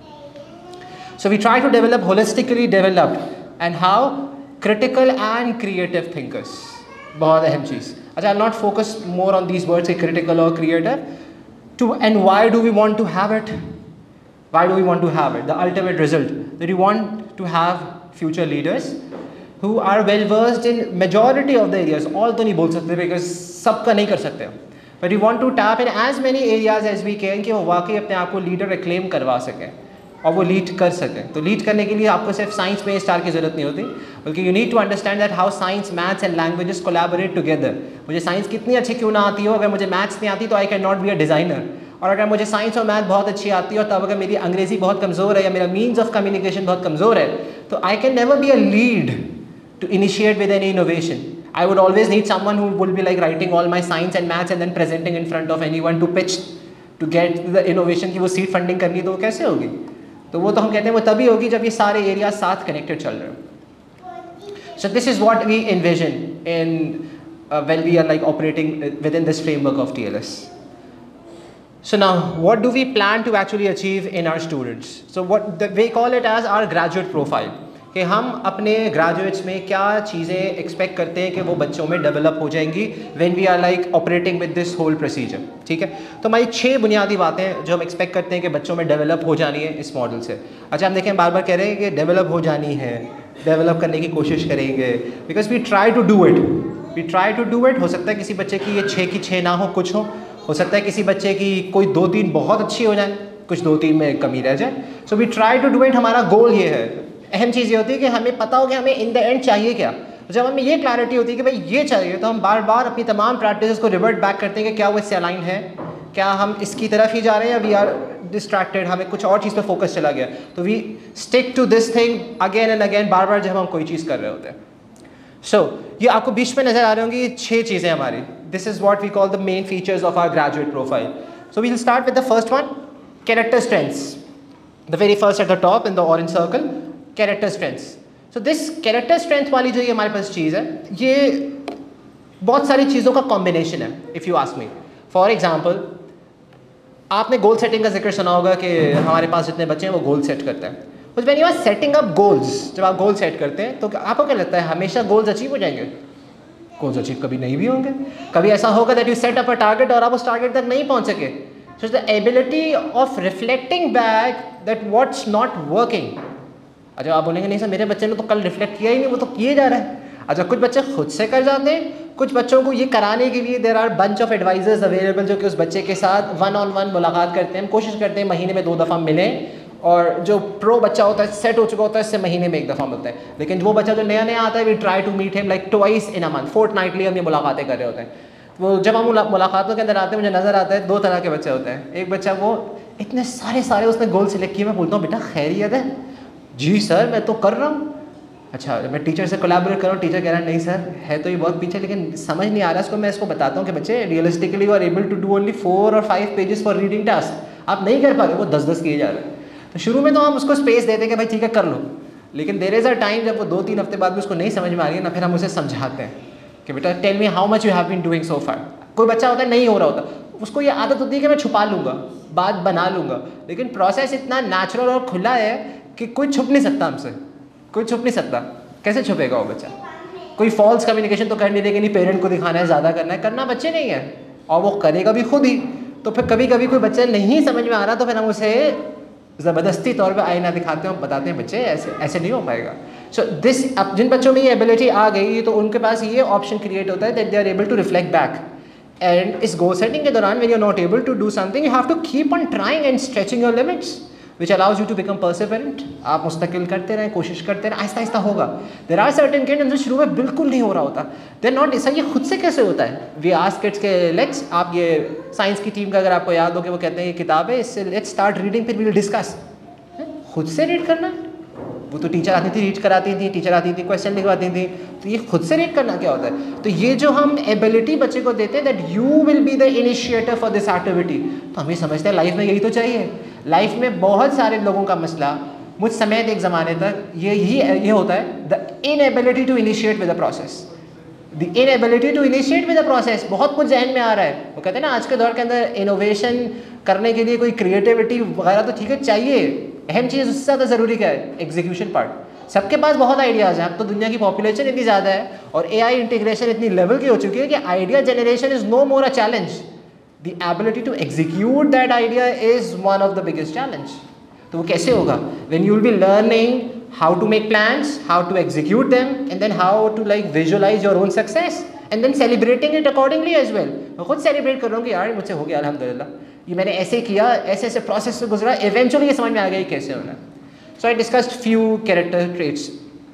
So we try to develop holistically developed and how critical and creative thinkers. बहुत अहम चीज़. अच्छा, I not focus more on these words critical और creative two and why do we want to have it. Why do we want to have it? The ultimate result that you want to have future leaders who are well versed in majority of the areas. All तो नहीं बोल सकते because सबका नहीं कर सकते. But we want to tap in as many areas as we can कि वो वाकई अपने आप को लीडर reclaim करवा सकें और वो लीड कर सकें. तो लीड करने के लिए आपको सिर्फ साइंस में स्टार की ज़रूरत नहीं होती, बल्कि you need to understand that how science, maths and languages collaborate together. मुझे साइंस कितनी अच्छी क्यों ना आती हो, अगर मुझे मैथ्स नहीं आती तो I can not be a designer. और अगर मुझे साइंस और मैथ बहुत अच्छी आती है और तब अगर मेरी अंग्रेज़ी बहुत कमज़ोर है या मेरा मीन्स ऑफ कम्युनिकेशन बहुत कमज़ोर है तो I can never be a lead to initiate with any innovation. I would always need someone who will be like writing all my science and maths and then presenting in front of anyone to pitch to get the innovation. कि वो सीड फंडिंग करनी तो वो कैसे होगी? तो वो तो हम कहते हैं वो तभी होगी जब ये सारे एरिया साथ कनेक्टेड चल रहे हो. So this is what we envision in when we are like operating within this framework of TLS. So now, what do we plan to actually achieve in our students? So we call it as our graduate profile. कि हम अपने ग्रेजुएट्स में क्या चीज़ें एक्सपेक्ट करते हैं कि वो बच्चों में डेवलप हो जाएंगी when we are like operating with this whole procedure. ठीक है, तो हमारी 6 बुनियादी बातें जो हम एक्सपेक्ट करते हैं कि बच्चों में डेवलप हो जानी है इस मॉडल से. अच्छा, हम देखें बार बार कह रहे हैं कि डेवलप हो जानी है, डेवलप करने की कोशिश करेंगे because we try to do it. हो सकता है किसी बच्चे की ये 6 की 6 ना हो सकता है किसी बच्चे की कोई 2-3 बहुत अच्छी हो जाए, कुछ 2-3 में कमी रह जाए. So we try to do it. हमारा गोल ये है. अहम चीज़ ये होती है कि हमें पता हो कि हमें इन द एंड चाहिए क्या. जब हमें ये क्लैरिटी होती है कि भाई ये चाहिए तो हम बार बार अपनी तमाम प्रैक्टिस को रिवर्ट बैक करते हैं कि क्या वो इससे अलाइन है, क्या हम इसकी तरफ ही जा रहे हैं या वी आर डिस्ट्रैक्टेड, हमें कुछ और चीज़ पर फोकस चला गया. तो we stick to this thing again and again, बार बार जब हम कोई चीज़ कर रहे होते हैं. सो ये आपको बीच में नज़र आ रहे होंगे ये 6 चीज़ें हमारी. This is what we call the main features of our graduate profile. So we will start with the first one, character strengths. The very first at the top in the orange circle, character strengths. So this character strength वाली जो ये हमारे पास चीज़ है ये बहुत सारी चीज़ों का कॉम्बिनेशन है. If you ask me, for example आपने गोल सेटिंग का जिक्र सुना होगा कि हमारे पास जितने बच्चे हैं वो गोल सेट करते हैं. But when you are setting up goals, जब आप गोल सेट करते हैं तो आपको क्या लगता है हमेशा गोल्स अचीव हो जाएंगे? गोल्स अचीव कभी नहीं भी होंगे. कभी ऐसा होगा that you set up a target और आप उस टारगेट तक नहीं पहुंच सके. So the ability of reflecting back that what's not working. अच्छा, आप बोलेंगे नहीं सर मेरे बच्चे ने तो कल रिफ्लेक्ट किया ही नहीं, वो तो किए जा रहा है. अच्छा, कुछ बच्चे खुद से कर जाते हैं, कुछ बच्चों को ये कराने के लिए there are bunch of advisors available जो कि उस बच्चे के साथ 1-on-1 मुलाकात करते हैं. हम कोशिश करते हैं महीने में 2 दफ़ा मिलें, और जो प्रो बच्चा होता है सेट हो चुका होता है इससे महीने में 1 दफ़ा मिलता है. लेकिन वो बच्चा जो नया नया आता है we try to meet him like twice in a month, fortnightly हम ये मुलाकातें कर रहे होते हैं. वो जब हम मुलाकातों के अंदर आते हैं मुझे नज़र आता है 2 तरह के बच्चे होते हैं। एक बच्चा वो इतने सारे उसने गोल सिलेक्ट किए, मैं बोलता हूँ बेटा खैरियत है? जी सर मैं तो कर रहा हूँ। अच्छा मैं टीचर से कोलैबोरेट कर रहा हूँ, टीचर कह रहा है नहीं सर है तो ये बहुत पीछे लेकिन समझ नहीं आ रहा इसको। मैं इसको बताता हूँ कि बच्चे realistically you are able to do only 4 और 5 पेजेस फॉर रीडिंग टास्क, आप नहीं कर पा रहे, वो 10-10 किए जा रहे हैं। तो शुरू में तो हम उसको स्पेस देते हैं कि भाई ठीक है कर लो, लेकिन देयर इज़ अ टाइम जब वो 2-3 हफ्ते बाद भी उसको नहीं समझ में आ रही है ना, फिर हम उसे समझाते हैं कि बेटा tell me how much you have been doing so far. कोई बच्चा होता है नहीं हो रहा होता, उसको ये आदत होती है कि मैं छुपा लूँगा, बात बना लूँगा, लेकिन प्रोसेस इतना नेचुरल और खुला है कि कोई छुप नहीं सकता हमसे, कोई छुप नहीं सकता। कैसे छुपेगा वो बच्चा? कोई फॉल्स कम्युनिकेशन तो कर नहीं देगा, नहीं पेरेंट को दिखाना है, ज़्यादा करना है, करना बच्चे नहीं है और वो करेगा भी खुद ही। तो फिर कभी कभी कोई बच्चा नहीं समझ में आ रहा तो फिर हम उसे ज़बरदस्ती तौर पे आईना दिखाते हैं, बताते हैं बच्चे ऐसे नहीं हो पाएगा। सो दिस अब जिन बच्चों में ये एबिलिटी आ गई तो उनके पास ये ऑप्शन क्रिएट होता है that they are able to reflect back. And इस गोल सेटिंग के दौरान when you are not able to do something you have to keep on trying and stretching your limits which allows you to become perseverant। आप मुस्तकिल करते रहें, कोशिश करते रहें, आहिस्ता आहिस्ता होगा। There are certain kids जो शुरू में बिल्कुल नहीं हो रहा होता, they're not, ऐसा ये खुद से कैसे होता है? We ask kids के let's, आप ये साइंस की टीम का अगर आपको याद हो कि वो कहते हैं ये किताब है इससे let's start reading फिर we'll discuss। खुद से रीड करना है? वो तो टीचर आती थी रीड कराती थी, टीचर आती थी क्वेश्चन लिखवाती थी, तो ये खुद से रीड करना क्या होता है? तो ये जो हम एबिलिटी बच्चे को देते हैं that you will be the initiator for this activity, तो हम ये समझते हैं लाइफ में यही तो चाहिए। लाइफ में बहुत सारे लोगों का मसला मुझ समेत एक ज़माने तक ये होता है the inability to initiate with the process. The inability to initiate with the process, बहुत कुछ जहन में आ रहा है। वो कहते हैं ना आज के दौर के अंदर इनोवेशन करने के लिए कोई क्रिएटिविटी वगैरह तो ठीक है चाहिए, अहम चीज़ उससे ज़्यादा ज़रूरी क्या है? Execution part. सबके पास बहुत आइडियाज़ हैं, अब तो दुनिया की पॉपुलेशन इतनी ज़्यादा है और एआई इंटीग्रेशन इतनी लेवल की हो चुकी है कि idea generation is no more a challenge, the ability to execute that idea is one of the biggest challenge. तो वो कैसे होगा? When you will be learning how to make plans, how to execute them and then how to like visualize your own success and then celebrating it accordingly as well. मैं खुद सेलिब्रेट कर रहा हूँ कि यार मुझसे हो गया अल्हम्दुलिल्लाह, ये मैंने ऐसे किया, ऐसे ऐसे प्रोसेस से गुजरा, इवेंचुअली ये समझ में आ गया कैसे होना है। So I discussed few character traits.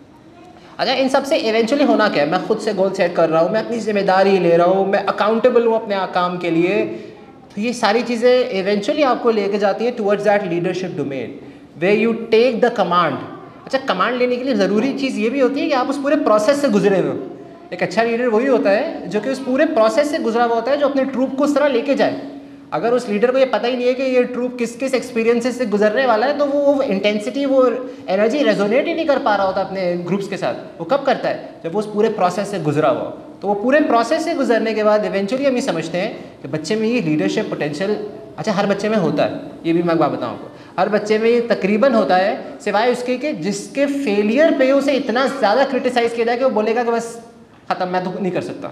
अच्छा इन सबसे इवेंचुअली होना क्या है? मैं खुद से गोल सेट कर रहा हूँ, मैं अपनी जिम्मेदारी ले रहा हूँ, मैं अकाउंटेबल हूँ अपने काम के लिए, तो ये सारी चीज़ें इवेंचुअली आपको लेके जाती हैं towards that leadership domain way you take the command. अच्छा कमांड लेने के लिए ज़रूरी चीज़ ये भी होती है कि आप उस पूरे प्रोसेस से गुजरे हुए हो। एक अच्छा लीडर वही होता है जो कि उस पूरे प्रोसेस से गुजरा हुआ होता है, जो अपने ट्रूप को उस तरह लेके जाए। अगर उस लीडर को ये पता ही नहीं है कि ये ट्रूप किस किस एक्सपीरियंसेस से गुजरने वाला है, तो वो इंटेंसिटी, वो एनर्जी रेजोनेट ही नहीं कर पा रहा होता अपने ग्रुप्स के साथ। वो कब करता है? जब वो उस पूरे प्रोसेस से गुजरा हुआ। तो वो पूरे प्रोसेस से गुजरने के बाद इवेंचुअली हम ये समझते हैं कि बच्चे में ये लीडरशिप पोटेंशियल, अच्छा हर बच्चे में होता है, ये भी मैं बात बताऊँ आपको, हर बच्चे में ये तकरीबन होता है, सिवाय उसके कि जिसके फेलियर पे उसे इतना ज़्यादा क्रिटिसाइज़ किया जाए कि वो बोलेगा कि बस ख़त्म, मैं तो नहीं कर सकता।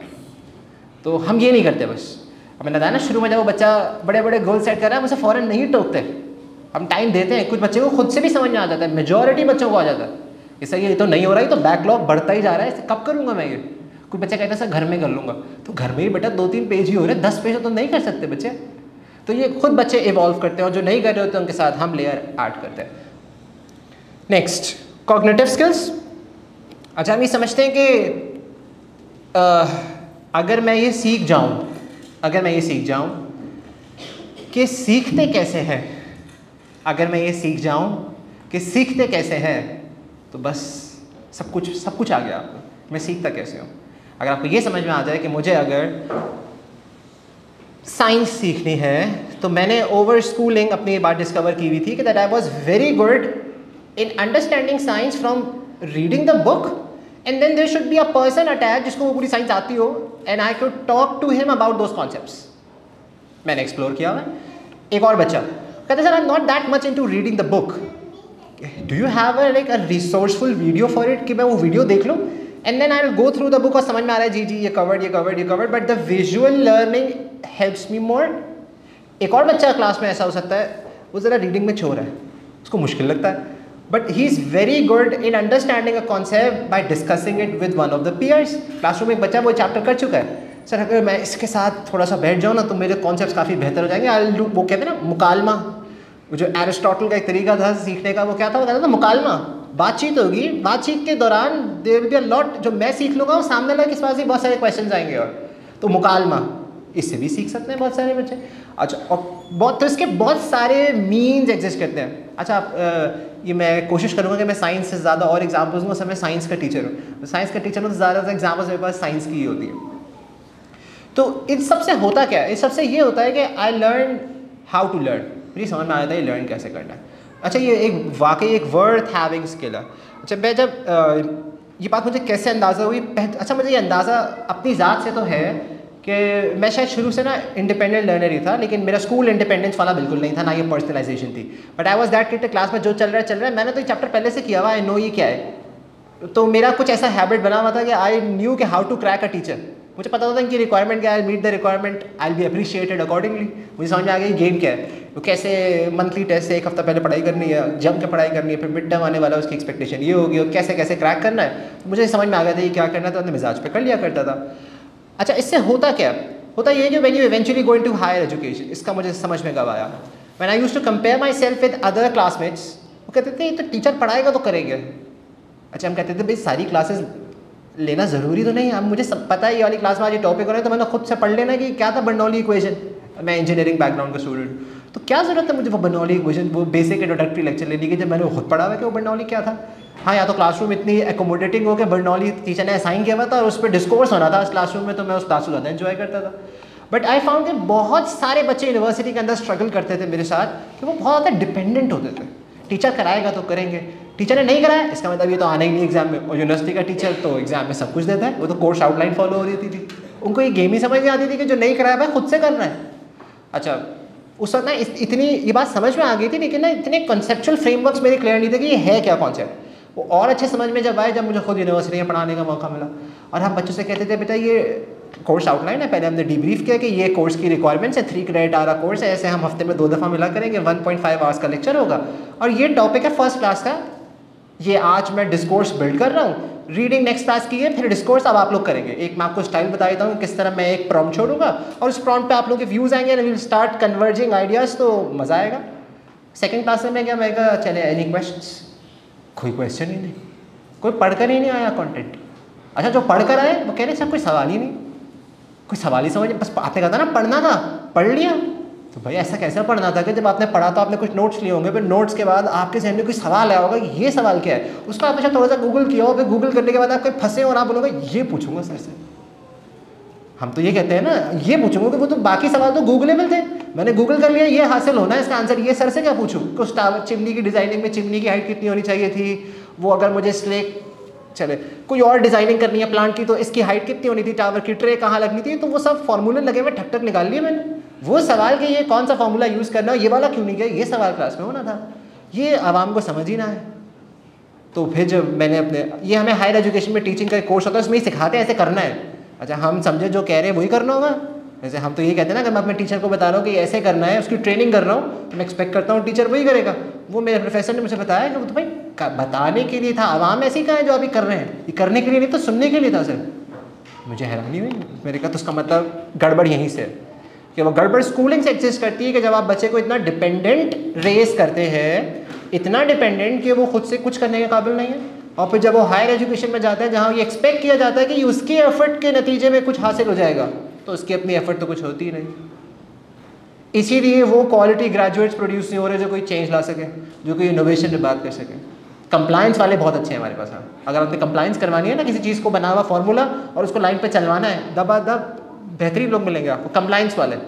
तो हम ये नहीं करते। बस अब मैंने बताया ना शुरू में जब वो बच्चा बड़े बड़े गोल सेट कर रहा है, मुझे फ़ौरन नहीं टोकते, हम टाइम देते हैं। कुछ बच्चे को खुद से भी समझ में आ जाता है, मेजॉरिटी बच्चों को आ जाता है इससे ये तो नहीं हो रहा है, तो बैकलॉग बढ़ता ही जा रहा है, इसे कब करूँगा मैं ये। कोई बच्चा कहता है सर घर में कर लूँगा, तो घर में ही बेटा 2-3 पेज ही हो रहे हैं, 10 पेज तो नहीं कर सकते बच्चे। तो ये खुद बच्चे इवॉल्व करते हैं और जो नहीं कर रहे होते उनके साथ हम लेयर ऐड करते हैं। Next cognitive skills. अच्छा हम ये समझते हैं कि अगर मैं ये सीख जाऊं कि सीखते कैसे हैं, अगर मैं ये सीख जाऊं कि सीखते कैसे हैं, तो बस सब कुछ आ गया आपको। मैं सीखता कैसे हूँ? अगर आपको ये समझ में आ जाए कि मुझे अगर साइंस सीखनी है, तो मैंने ओवर स्कूलिंग अपनी ये बात डिस्कवर की हुई थी कि that I was very good in understanding science from reading the book, and then there should be a person attach जिसको वो पूरी साइंस आती हो, and I could talk to him about those concepts. मैंने एक्सप्लोर किया हुआ। एक और बच्चा कहते sir I am not that much into reading the book, do you have a resourceful video for it, कि मैं वो वीडियो देख लूँ and then I will go through the book और समझ में आ रहा है जी ये covered, but the visual learning helps me more. एक और बच्चा क्लास में ऐसा हो सकता है, वो ज़रा रीडिंग में चोर है, उसको मुश्किल लगता है, but he is very good in understanding a concept by discussing it with one of the peers. Classroom में एक बच्चा वो चैप्टर कर चुका है, सर अगर मैं इसके साथ थोड़ा सा बैठ जाऊँ ना तो मेरे कॉन्सेप्ट्स काफ़ी बेहतर हो जाएंगे। आई वो कहते हैं ना मुकालमा, वो जो एरिस्टोटल का एक तरीका था सीखने का, वो क्या था, वो कहता था मुकालमा, बातचीत होगी, बातचीत के दौरान there will be a lot, जो मैं सीख लूँगा वो सामने वाले के पास भी बहुत सारे क्वेश्चंस आएंगे, और तो मुकालमा। इससे भी सीख सकते हैं बहुत सारे बच्चे। अच्छा, और बहुत तो इसके बहुत सारे मीन्स एग्जिस्ट करते हैं। अच्छा, आप ये मैं कोशिश करूँगा कि मैं साइंस से ज़्यादा और एग्जाम्पल्स दूँ, मैं साइंस का टीचर हूँ, साइंस का टीचर हूँ तो ज़्यादातर एग्जाम्पल्स मेरे पास साइंस की ही होती है। तो इन सबसे होता क्या है, इस सबसे ये होता है कि I learn how to learn, मुझे समझ में आया था ये लर्न कैसे करना है। अच्छा, ये एक वाकई एक वर्थ हैविंग स्किल है। अच्छा, मैं जब ये बात मुझे कैसे अंदाज़ा हुई, अच्छा मुझे ये अंदाज़ा अपनी ज़ात से तो है कि मैं शायद शुरू से ना इंडिपेंडेंट लर्नर ही था, लेकिन मेरा स्कूल इंडिपेंडेंस वाला बिल्कुल नहीं था, ना ये पर्सनलाइजेशन थी। But I was that kid class में जो चल रहा है, मैंने तो ये चैप्टर पहले से किया हुआ, आई नो ये क्या है। तो मेरा कुछ ऐसा हैबिट बना हुआ था कि आई न्यू कि how to crack a teacher. मुझे पता होता है कि रिक्वायरमेंट क्या है, meet the requirement, I be appreciated accordingly. मुझे समझ में आ गया गेम क्या है, तो कैसे मंथली टेस्ट से एक हफ्ता पहले पढ़ाई करनी है, जम के पढ़ाई करनी है, फिर मिड टर्म आने वाला है उसकी एक्सपेक्टेशन ये होगी, और कैसे कैसे क्रैक करना है। तो मुझे समझ में आ गया था ये क्या करना था, अपने मिजाज पे कर लिया करता था। अच्छा, इससे होता क्या, होता ये कि when you eventually going to higher education, इसका मुझे समझ में कब आया, when I used to compare myself with other classmates, वो कहते थे ये तो टीचर पढ़ाएगा तो करेंगे। अच्छा, हम कहते थे भाई सारी क्लासेस लेना ज़रूरी तो नहीं, अब मुझे सब पता है ये वाली क्लास में आज ये टॉपिक हो रहा है तो मैंने खुद से पढ़ लेना कि क्या था बर्नौली इक्वेशन। मैं इंजीनियरिंग बैकग्राउंड का स्टूडेंट, तो क्या ज़रूरत है मुझे वो बर्नौली इक्वेशन, वो बेसिक इंट्रोडक्टरी लेक्चर लेने की, जब मैंने खुद पढ़ा हुआ कि वो बर्नौली क्या था। हाँ, या तो क्लासरूम इतनी एकोमोडेटिंग हो कि बर्नौली टीचर ने असाइन किया हुआ था और उस पर डिस्कोर्स होना था उस क्लासरूम में, तो मैं उस क्लास को ज़्यादा एंजॉय करता था। बट आई फाउंड कि बहुत सारे बच्चे यूनिवर्सिटी के अंदर स्ट्रगल करते थे मेरे साथ कि वो बहुत ज़्यादा डिपेंडेंट होते थे। टीचर कराएगा तो करेंगे, टीचर ने नहीं कराया इसका मतलब ये तो आना ही नहीं एग्जाम में। और यूनिवर्सिटी का टीचर तो एग्जाम में सब कुछ देता है, वो तो कोर्स आउटलाइन फॉलो हो रही थी। उनको ये गेम ही समझ नहीं आती थी कि जो नहीं कराया भाई खुद से करना है। अच्छा, उस वक्त ना इतनी ये बात समझ में आ गई थी, लेकिन ना इतने कंसेप्चुअल फ्रेमवर्क्स मेरे क्लियर नहीं थे कि ये है क्या कॉन्सेप्ट। वो और अच्छे समझ में जब आए जब मुझे खुद यूनिवर्सिटी में पढ़ाने का मौका मिला। और हम बच्चों से कहते थे बेटा ये कोर्स आउटलाइन है, पहले हमने डीब्रीफ किया कि ये कोर्स की रिक्वायरमेंट्स है, 3 क्रेडिट आ रहा कोर्स है, ऐसे हम हफ्ते में 2 दफ़ा मिला करेंगे, 1.5 आवर्स का लेक्चर होगा और ये टॉपिक है फर्स्ट क्लास का। ये आज मैं डिस्कोर्स बिल्ड कर रहा हूँ, रीडिंग नेक्स्ट क्लास की है, फिर डिस्कोर्स अब आप लोग करेंगे। एक मैं आपको स्टाइल बता देता हूँ किस तरह मैं एक प्रॉम्प्ट छोड़ूंगा और उस प्रॉम्प्ट पे आप लोगों के व्यूज़ आएंगे and we will start converging ideas, तो मज़ा आएगा। सेकंड क्लास में क्या मैं कहा चले एनी क्वेश्चंस, कोई क्वेश्चन ही नहीं, कोई पढ़कर ही नहीं आया कंटेंट। अच्छा, जो पढ़ कर आए वो कह रहे सर कोई सवाल ही नहीं, कोई सवाल ही समझ, बस आपने कहा था ना पढ़ना था, पढ़ लिया। तो भाई ऐसा कैसे पढ़ना था कि जब आपने पढ़ा तो आपने कुछ नोट्स लिए होंगे, फिर नोट्स के बाद आपके जहन में कोई सवाल आया होगा, ये सवाल क्या है, उसका आपने थोड़ा सा गूगल किया हो, फिर गूगल करने के बाद आप कहीं फंसे और आप बोलोगे ये पूछूंगा सर से। हम तो ये कहते हैं ना, ये पूछूंगा कि वो तो बाकी सवाल तो गूगलेबल थे, मैंने गूगल कर लिया, ये हासिल होना है इसका आंसर, ये सर से क्या पूछूँ। कुछ चिमनी की डिज़ाइनिंग में चिमनी की हाइट कितनी होनी चाहिए थी, वो अगर मुझे स्लेक चले कोई और डिज़ाइनिंग करनी है प्लांट की तो इसकी हाइट कितनी होनी थी, टावर की ट्रे कहाँ लगनी थी, तो वो सब फार्मूले लगे हुए ठक ठक निकाल लिए मैंने। वो सवाल कि ये कौन सा फार्मूला यूज़ करना है, ये वाला क्यों नहीं किया, ये सवाल क्लास में होना था, ये आवाम को समझ ही ना है। तो फिर जब मैंने अपने ये हमें हायर एजुकेशन में टीचिंग का कोर्स होता है, उसमें ही सिखाते हैं ऐसे करना है। अच्छा, हम समझे जो कह रहे हैं वही करना होगा। जैसे हम तो ये कहते हैं ना कि मैं अपने टीचर को बता रहा हूँ कि ऐसे करना है, उसकी ट्रेनिंग कर रहा हूँ, तो मैं एक्सपेक्ट करता हूँ टीचर वही करेगा। वो मेरे प्रोफेसर ने मुझे बताया कि वो तो भाई बताने के लिए था, आवाम ऐसी कहाँ है जो अभी कर रहे हैं, ये करने के लिए नहीं तो सुनने के लिए था सर। मुझे हैरानी हुई, मेरे का तो उसका मतलब गड़बड़ यहीं से है कि वो गड़बड़ स्कूलिंग से एग्जिस्ट करती है कि जब आप बच्चे को इतना डिपेंडेंट रेस करते हैं, इतना डिपेंडेंट कि वो खुद से कुछ करने के काबिल नहीं है, और फिर जब वो हायर एजुकेशन में जाता है जहाँ ये एक्सपेक्ट किया जाता है कि उसके एफर्ट के नतीजे में कुछ हासिल हो जाएगा, तो उसकी अपनी एफर्ट तो कुछ होती ही नहीं। इसीलिए वो क्वालिटी ग्रेजुएट्स प्रोड्यूस नहीं हो रहे जो कोई चेंज ला सके, जो कोई इनोवेशन में बात कर सके। कंप्लायंस वाले बहुत अच्छे हैं हमारे पास। अगर आपने कंप्लायंस करवानी है ना किसी चीज़ को, बना हुआ फार्मूला और उसको लाइन पे चलवाना है, दबादब बेहतरीन लोग मिलेंगे आपको, कंप्लायंस वाले।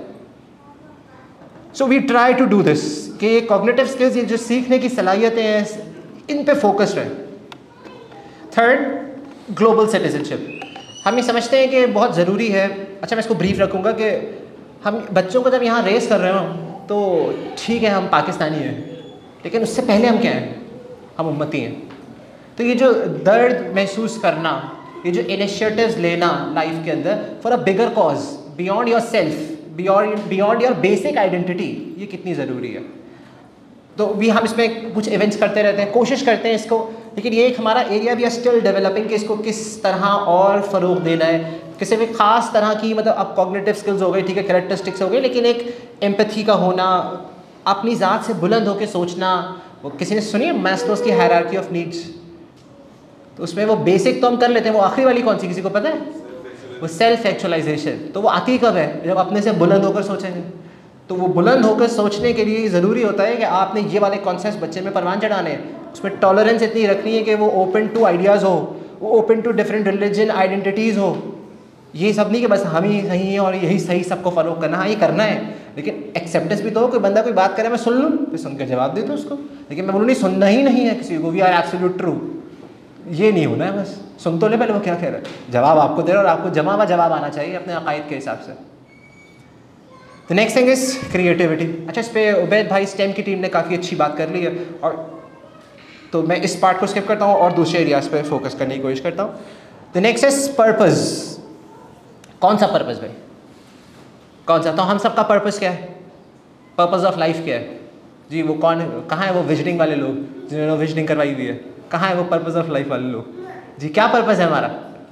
So we try to do this कि कॉग्निटिव स्किल्स, ये जो सीखने की सलाहियतें हैं, इन पे फोकस्ड है। Third, global citizenship. हम ये समझते हैं कि बहुत ज़रूरी है। अच्छा, मैं इसको ब्रीफ रखूँगा कि हम बच्चों को जब यहाँ रेस कर रहे हो तो ठीक है हम पाकिस्तानी हैं, लेकिन उससे पहले हम क्या हैं, हम उम्मती हैं। तो ये जो दर्द महसूस करना, ये जो इनिशिएटिव्स लेना लाइफ के अंदर for a bigger cause beyond yourself, beyond your basic identity, ये कितनी ज़रूरी है। तो भी हम इसमें कुछ इवेंट्स करते रहते हैं, कोशिश करते हैं इसको, लेकिन ये एक हमारा एरिया भी है स्टिल डेवलपिंग कि इसको किस तरह और फ़रोग देना है। किसी भी ख़ास तरह की मतलब अब कॉग्निटिव स्किल्स हो गई, ठीक है, कैरेक्टरिस्टिक्स हो गई, लेकिन एक एम्पैथी का होना, अपनी ज़ात से बुलंद होकर सोचना। वो किसी ने सुनी मैस्लोस की हायरार्की ऑफ नीड्स, तो उसमें वो बेसिक तो हम कर लेते हैं, वो आखिरी वाली कौन सी किसी को पता है? वो सेल्फ एक्चुअलाइजेशन, तो वो आती कब है? जब अपने से बुलंद होकर सोचेंगे। तो वो बुलंद होकर सोचने के लिए ज़रूरी होता है कि आपने ये वाले कॉन्सेप्ट बच्चे में परवान चढ़ाने हैं, उसमें टॉलरेंस इतनी रखनी है कि वो ओपन टू आइडियाज़ हो, वो open to different religion identities हो। ये सब नहीं कि बस हम ही सही हैं और यही सही सबको फॉलो करना, हाँ ये करना है, लेकिन एक्सेप्टेंस भी तो हो। कोई बंदा कोई बात करे मैं सुन लूँ, फिर सुन कर जवाब दे दो उसको, लेकिन मैं बोलूँ नहीं सुनना ही नहीं है किसी को, वी आर एब्सोल्यूट ट्रू, ये नहीं होना है। बस सुन तो ले पहले वो क्या कह रहा है, जवाब आपको दे रहा है और आपको जमा हुआ जवाब आना चाहिए अपने अकायद के हिसाब से। The next thing is creativity. अच्छा, इस पर उबैद भाई स्टेम की टीम ने काफ़ी अच्छी बात कर ली है, और तो मैं इस पार्ट को स्किप करता हूँ और दूसरे एरियाज़ पे फोकस करने की कोशिश करता हूँ। The next is purpose. कौन सा पर्पज़ भाई, कौन सा? तो हम सबका पर्पज़ क्या है? पर्पज़ ऑफ लाइफ क्या है जी? वो कौन है? कहाँ है वो विजनिंग वाले लोग जिन्होंने विजनिंग करवाई हुई है? कहाँ है वो पर्पज़ ऑफ लाइफ वाले लोग जी? क्या पर्पज़ है हमारा?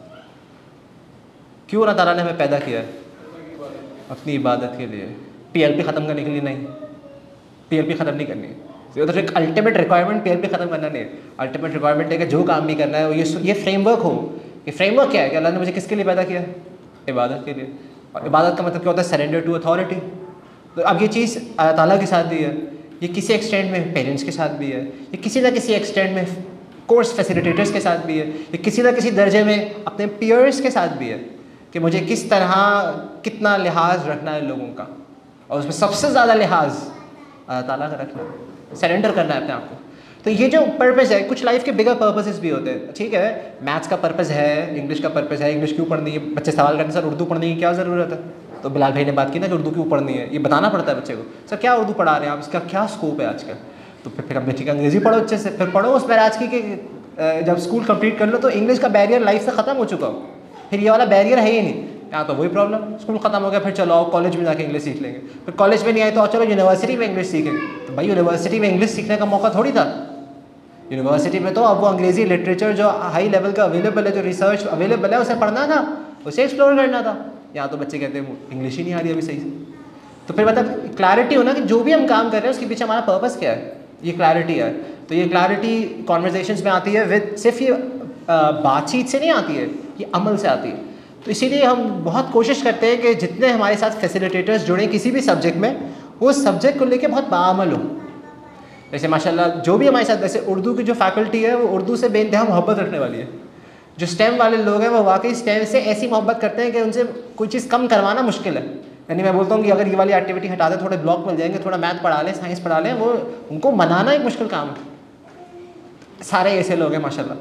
क्यों अल्लाह ताला ने हमें पैदा किया है? अपनी इबादत के लिए। पीएलपी ख़त्म करने के लिए नहीं, पीएलपी ख़त्म नहीं करनी है। तो एक अल्टीमेट रिक्वायरमेंट पीएलपी ख़त्म करना नहीं है, अल्टीमेट रिक्वायरमेंट है कि जो काम भी करना है ये फ्रेमवर्क हो। ये फ्रेमवर्क क्या है कि अल्लाह ने मुझे किसके लिए पैदा किया? इबादत के लिए। और इबादत का मतलब क्या होता है? Surrender to authority. तो अब ये चीज़ अल्लाह ताला के साथ भी है, ये किसी एक्सटेंट में पेरेंट्स के साथ भी है, ये किसी ना किसी एक्सटेंट में कोर्स फैसिलिटेटर्स के साथ भी है, ये किसी ना किसी दर्जे में अपने पीयर्स के साथ भी है कि मुझे किस तरह कितना लिहाज रखना है लोगों का, और उसमें सबसे ज़्यादा लिहाज अल्लाह ताला का रखना है, सरेंडर करना है अपने आप को। तो ये जो पर्पज़ है, कुछ लाइफ के बिगर पर्पसेस भी होते हैं। ठीक है, मैथ्स का पर्पज़ है, इंग्लिश का पर्पज़ है, इंग्लिश क्यों पढ़नी है? बच्चे सवाल करते हैं सर उर्दू पढ़ने की क्या ज़रूरत है? तो बिलाल भाई ने बात की ना कि उर्दू क्यों पढ़नी है, ये बताना पड़ता है बच्चे को। सर क्या उर्दू पढ़ा रहे हैं आप, इसका क्या स्कोप है आजकल? तो फिर हमने ठीक है अंग्रेज़ी पढ़ो अच्छे से, फिर पढ़ो उस पर आज की कि जब स्कूल कंप्लीट कर लो तो इंग्लिश का बैरियर लाइफ से ख़त्म हो चुका हो, फिर ये वाला बैरियर है ही नहीं। यहाँ तो वही प्रॉब्लम, स्कूल ख़त्म हो गया, फिर चलो आओ कॉलेज में जाके इंग्लिश सीख लेंगे, फिर कॉलेज में नहीं आए तो चलो यूनिवर्सिटी में इंग्लिश सीखेंगे। तो भाई यूनिवर्सिटी में इंग्लिश सीखने का मौका थोड़ी था। यूनिवर्सिटी में तो अब वो अंग्रेज़ी लिटरेचर जो हाई लेवल का अवेलेबल है, जो रिसर्च अवेलेबल है, उसे पढ़ना था, उसे एक्सप्लोर करना था। यहाँ तो बच्चे कहते हैं इंग्लिश ही नहीं आ रही अभी सही से। तो फिर मतलब क्लैरिटी होना कि जो भी हम काम कर रहे हैं उसके पीछे हमारा पर्पस क्या है, ये क्लैरिटी है। तो ये क्लैरिटी कॉन्वर्जेशंस में आती है विद, सिर्फ ये बातचीत से नहीं आती है, ये अमल से आती है। तो इसीलिए हम बहुत कोशिश करते हैं कि जितने हमारे साथ फैसिलिटेटर्स जुड़े किसी भी सब्जेक्ट में, वो सब्जेक्ट को लेके बहुत बाअमल हो। जैसे माशाल्लाह जो भी हमारे साथ, जैसे उर्दू की जो फैकल्टी है वो उर्दू से बेइंतहा मोहब्बत रखने वाली है। जो स्टेम वाले लोग हैं वो वाकई स्टेम से ऐसी मोहब्बत करते हैं कि उनसे कोई चीज़ कम करवाना मुश्किल है। यानी मैं बोलता हूँ कि अगर ये वाली एक्टिविटी हटा दें, थोड़े ब्लॉक मिल जाएंगे, थोड़ा मैथ पढ़ा लें, साइंस पढ़ा लें, वो उनको मनाना एक मुश्किल काम है। सारे ऐसे लोग हैं माशाल्लाह।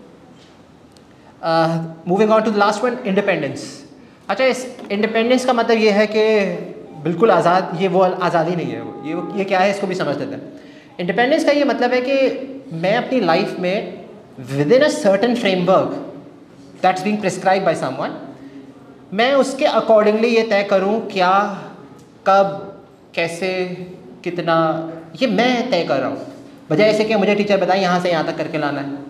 Moving on to the last one, independence. अच्छा, इस इंडिपेंडेंस का मतलब ये है कि बिल्कुल आज़ाद, ये वो आज़ादी नहीं है, ये क्या है इसको भी समझ लेते हैं। इंडिपेंडेंस का ये मतलब है कि मैं अपनी लाइफ में within a certain framework that's being prescribe by someone, मैं उसके अकॉर्डिंगली ये तय करूँ क्या, कब, कैसे, कितना, ये मैं तय कर रहा हूँ। बजाय ऐसे कि मुझे टीचर बताए यहाँ से यहाँ तक करके लाना है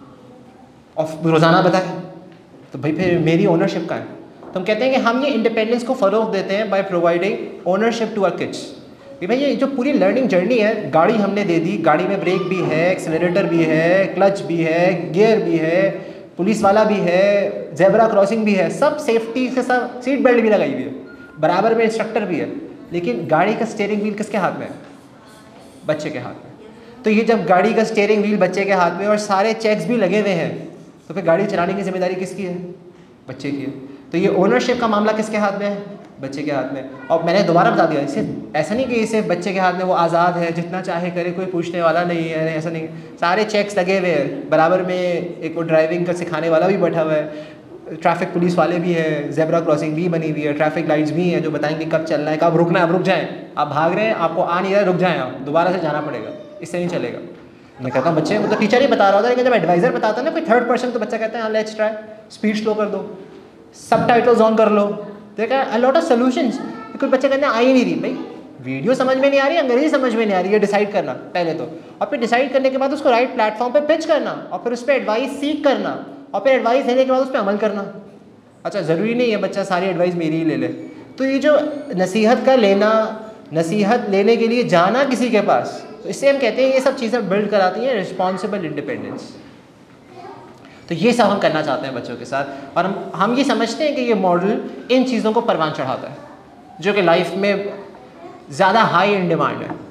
और रोज़ाना बताए, तो भाई फिर मेरी ओनरशिप का है। तो हम कहते हैं कि हम ये इंडिपेंडेंस को फ़रोग़ देते हैं by providing ownership to our kids. कि भाई ये जो पूरी लर्निंग जर्नी है, गाड़ी हमने दे दी, गाड़ी में ब्रेक भी है, एक्सेलरेटर भी है, क्लच भी है, गियर भी है, पुलिस वाला भी है, जेब्रा क्रॉसिंग भी है, सब सेफ्टी से, सब सीट बेल्ट भी लगाई हुई है, बराबर में इंस्ट्रक्टर भी है, लेकिन गाड़ी का स्टीयरिंग व्हील किसके हाथ में है? बच्चे के हाथ में। तो ये जब गाड़ी का स्टीयरिंग व्हील बच्चे के हाथ में और सारे चेक्स भी लगे हुए हैं, तो फिर गाड़ी चलाने की जिम्मेदारी किसकी है? बच्चे की है। तो ये ओनरशिप का मामला किसके हाथ में है? बच्चे के हाथ में। और मैंने दोबारा बता दिया, इसे ऐसा नहीं कि इसे बच्चे के हाथ में, वो आज़ाद है, जितना चाहे करे, कोई पूछने वाला नहीं है, ऐसा नहीं। सारे चेक्स लगे हुए हैं, बराबर में एक वो ड्राइविंग का सिखाने वाला भी बैठा हुआ है, ट्रैफिक पुलिस वाले भी है, जेब्रा क्रॉसिंग भी बनी हुई है, ट्रैफिक लाइट्स भी हैं जो बताएंगे कब चलना है, कब रुकना है, अब रुक जाएँ, आप भाग रहे हैं, आपको आ नहीं रहा है, रुक जाएँ, आप दोबारा से जाना पड़ेगा, इससे नहीं चलेगा। मैं कहता हूँ बच्चे, वो तो टीचर ही बता रहा होता है, लेकिन जब एडवाइज़र बताता है ना कोई थर्ड पर्सन, तो बच्चा कहता है हाँ लेट्स ट्राई, स्पीड स्लो कर दो, सबटाइटल्स ऑन कर लो, देखा अ लॉट ऑफ सॉल्यूशंस। कोई बच्चे कहते हैं आ ही नहीं रही, भाई वीडियो समझ में नहीं आ रही, अंग्रेजी समझ में नहीं आ रही, ये डिसाइड करना पहले तो, और फिर डिसाइड करने के बाद उसको राइट प्लेटफॉर्म पे पिच करना, और फिर उस पर एडवाइस सीख करना, और फिर एडवाइस देने के बाद उस पर अमल करना। अच्छा, ज़रूरी नहीं है बच्चा सारी एडवाइस मेरी ही ले ले। तो ये जो नसीहत का लेना, नसीहत लेने के लिए जाना किसी के पास, तो इससे हम कहते हैं ये सब चीज़ें बिल्ड कराती हैं रिस्पॉन्सिबल इंडिपेंडेंस। तो ये सब हम करना चाहते हैं बच्चों के साथ, और हम ये समझते हैं कि ये मॉडल इन चीज़ों को परवान चढ़ाता है जो कि लाइफ में ज़्यादा हाई इन डिमांड है।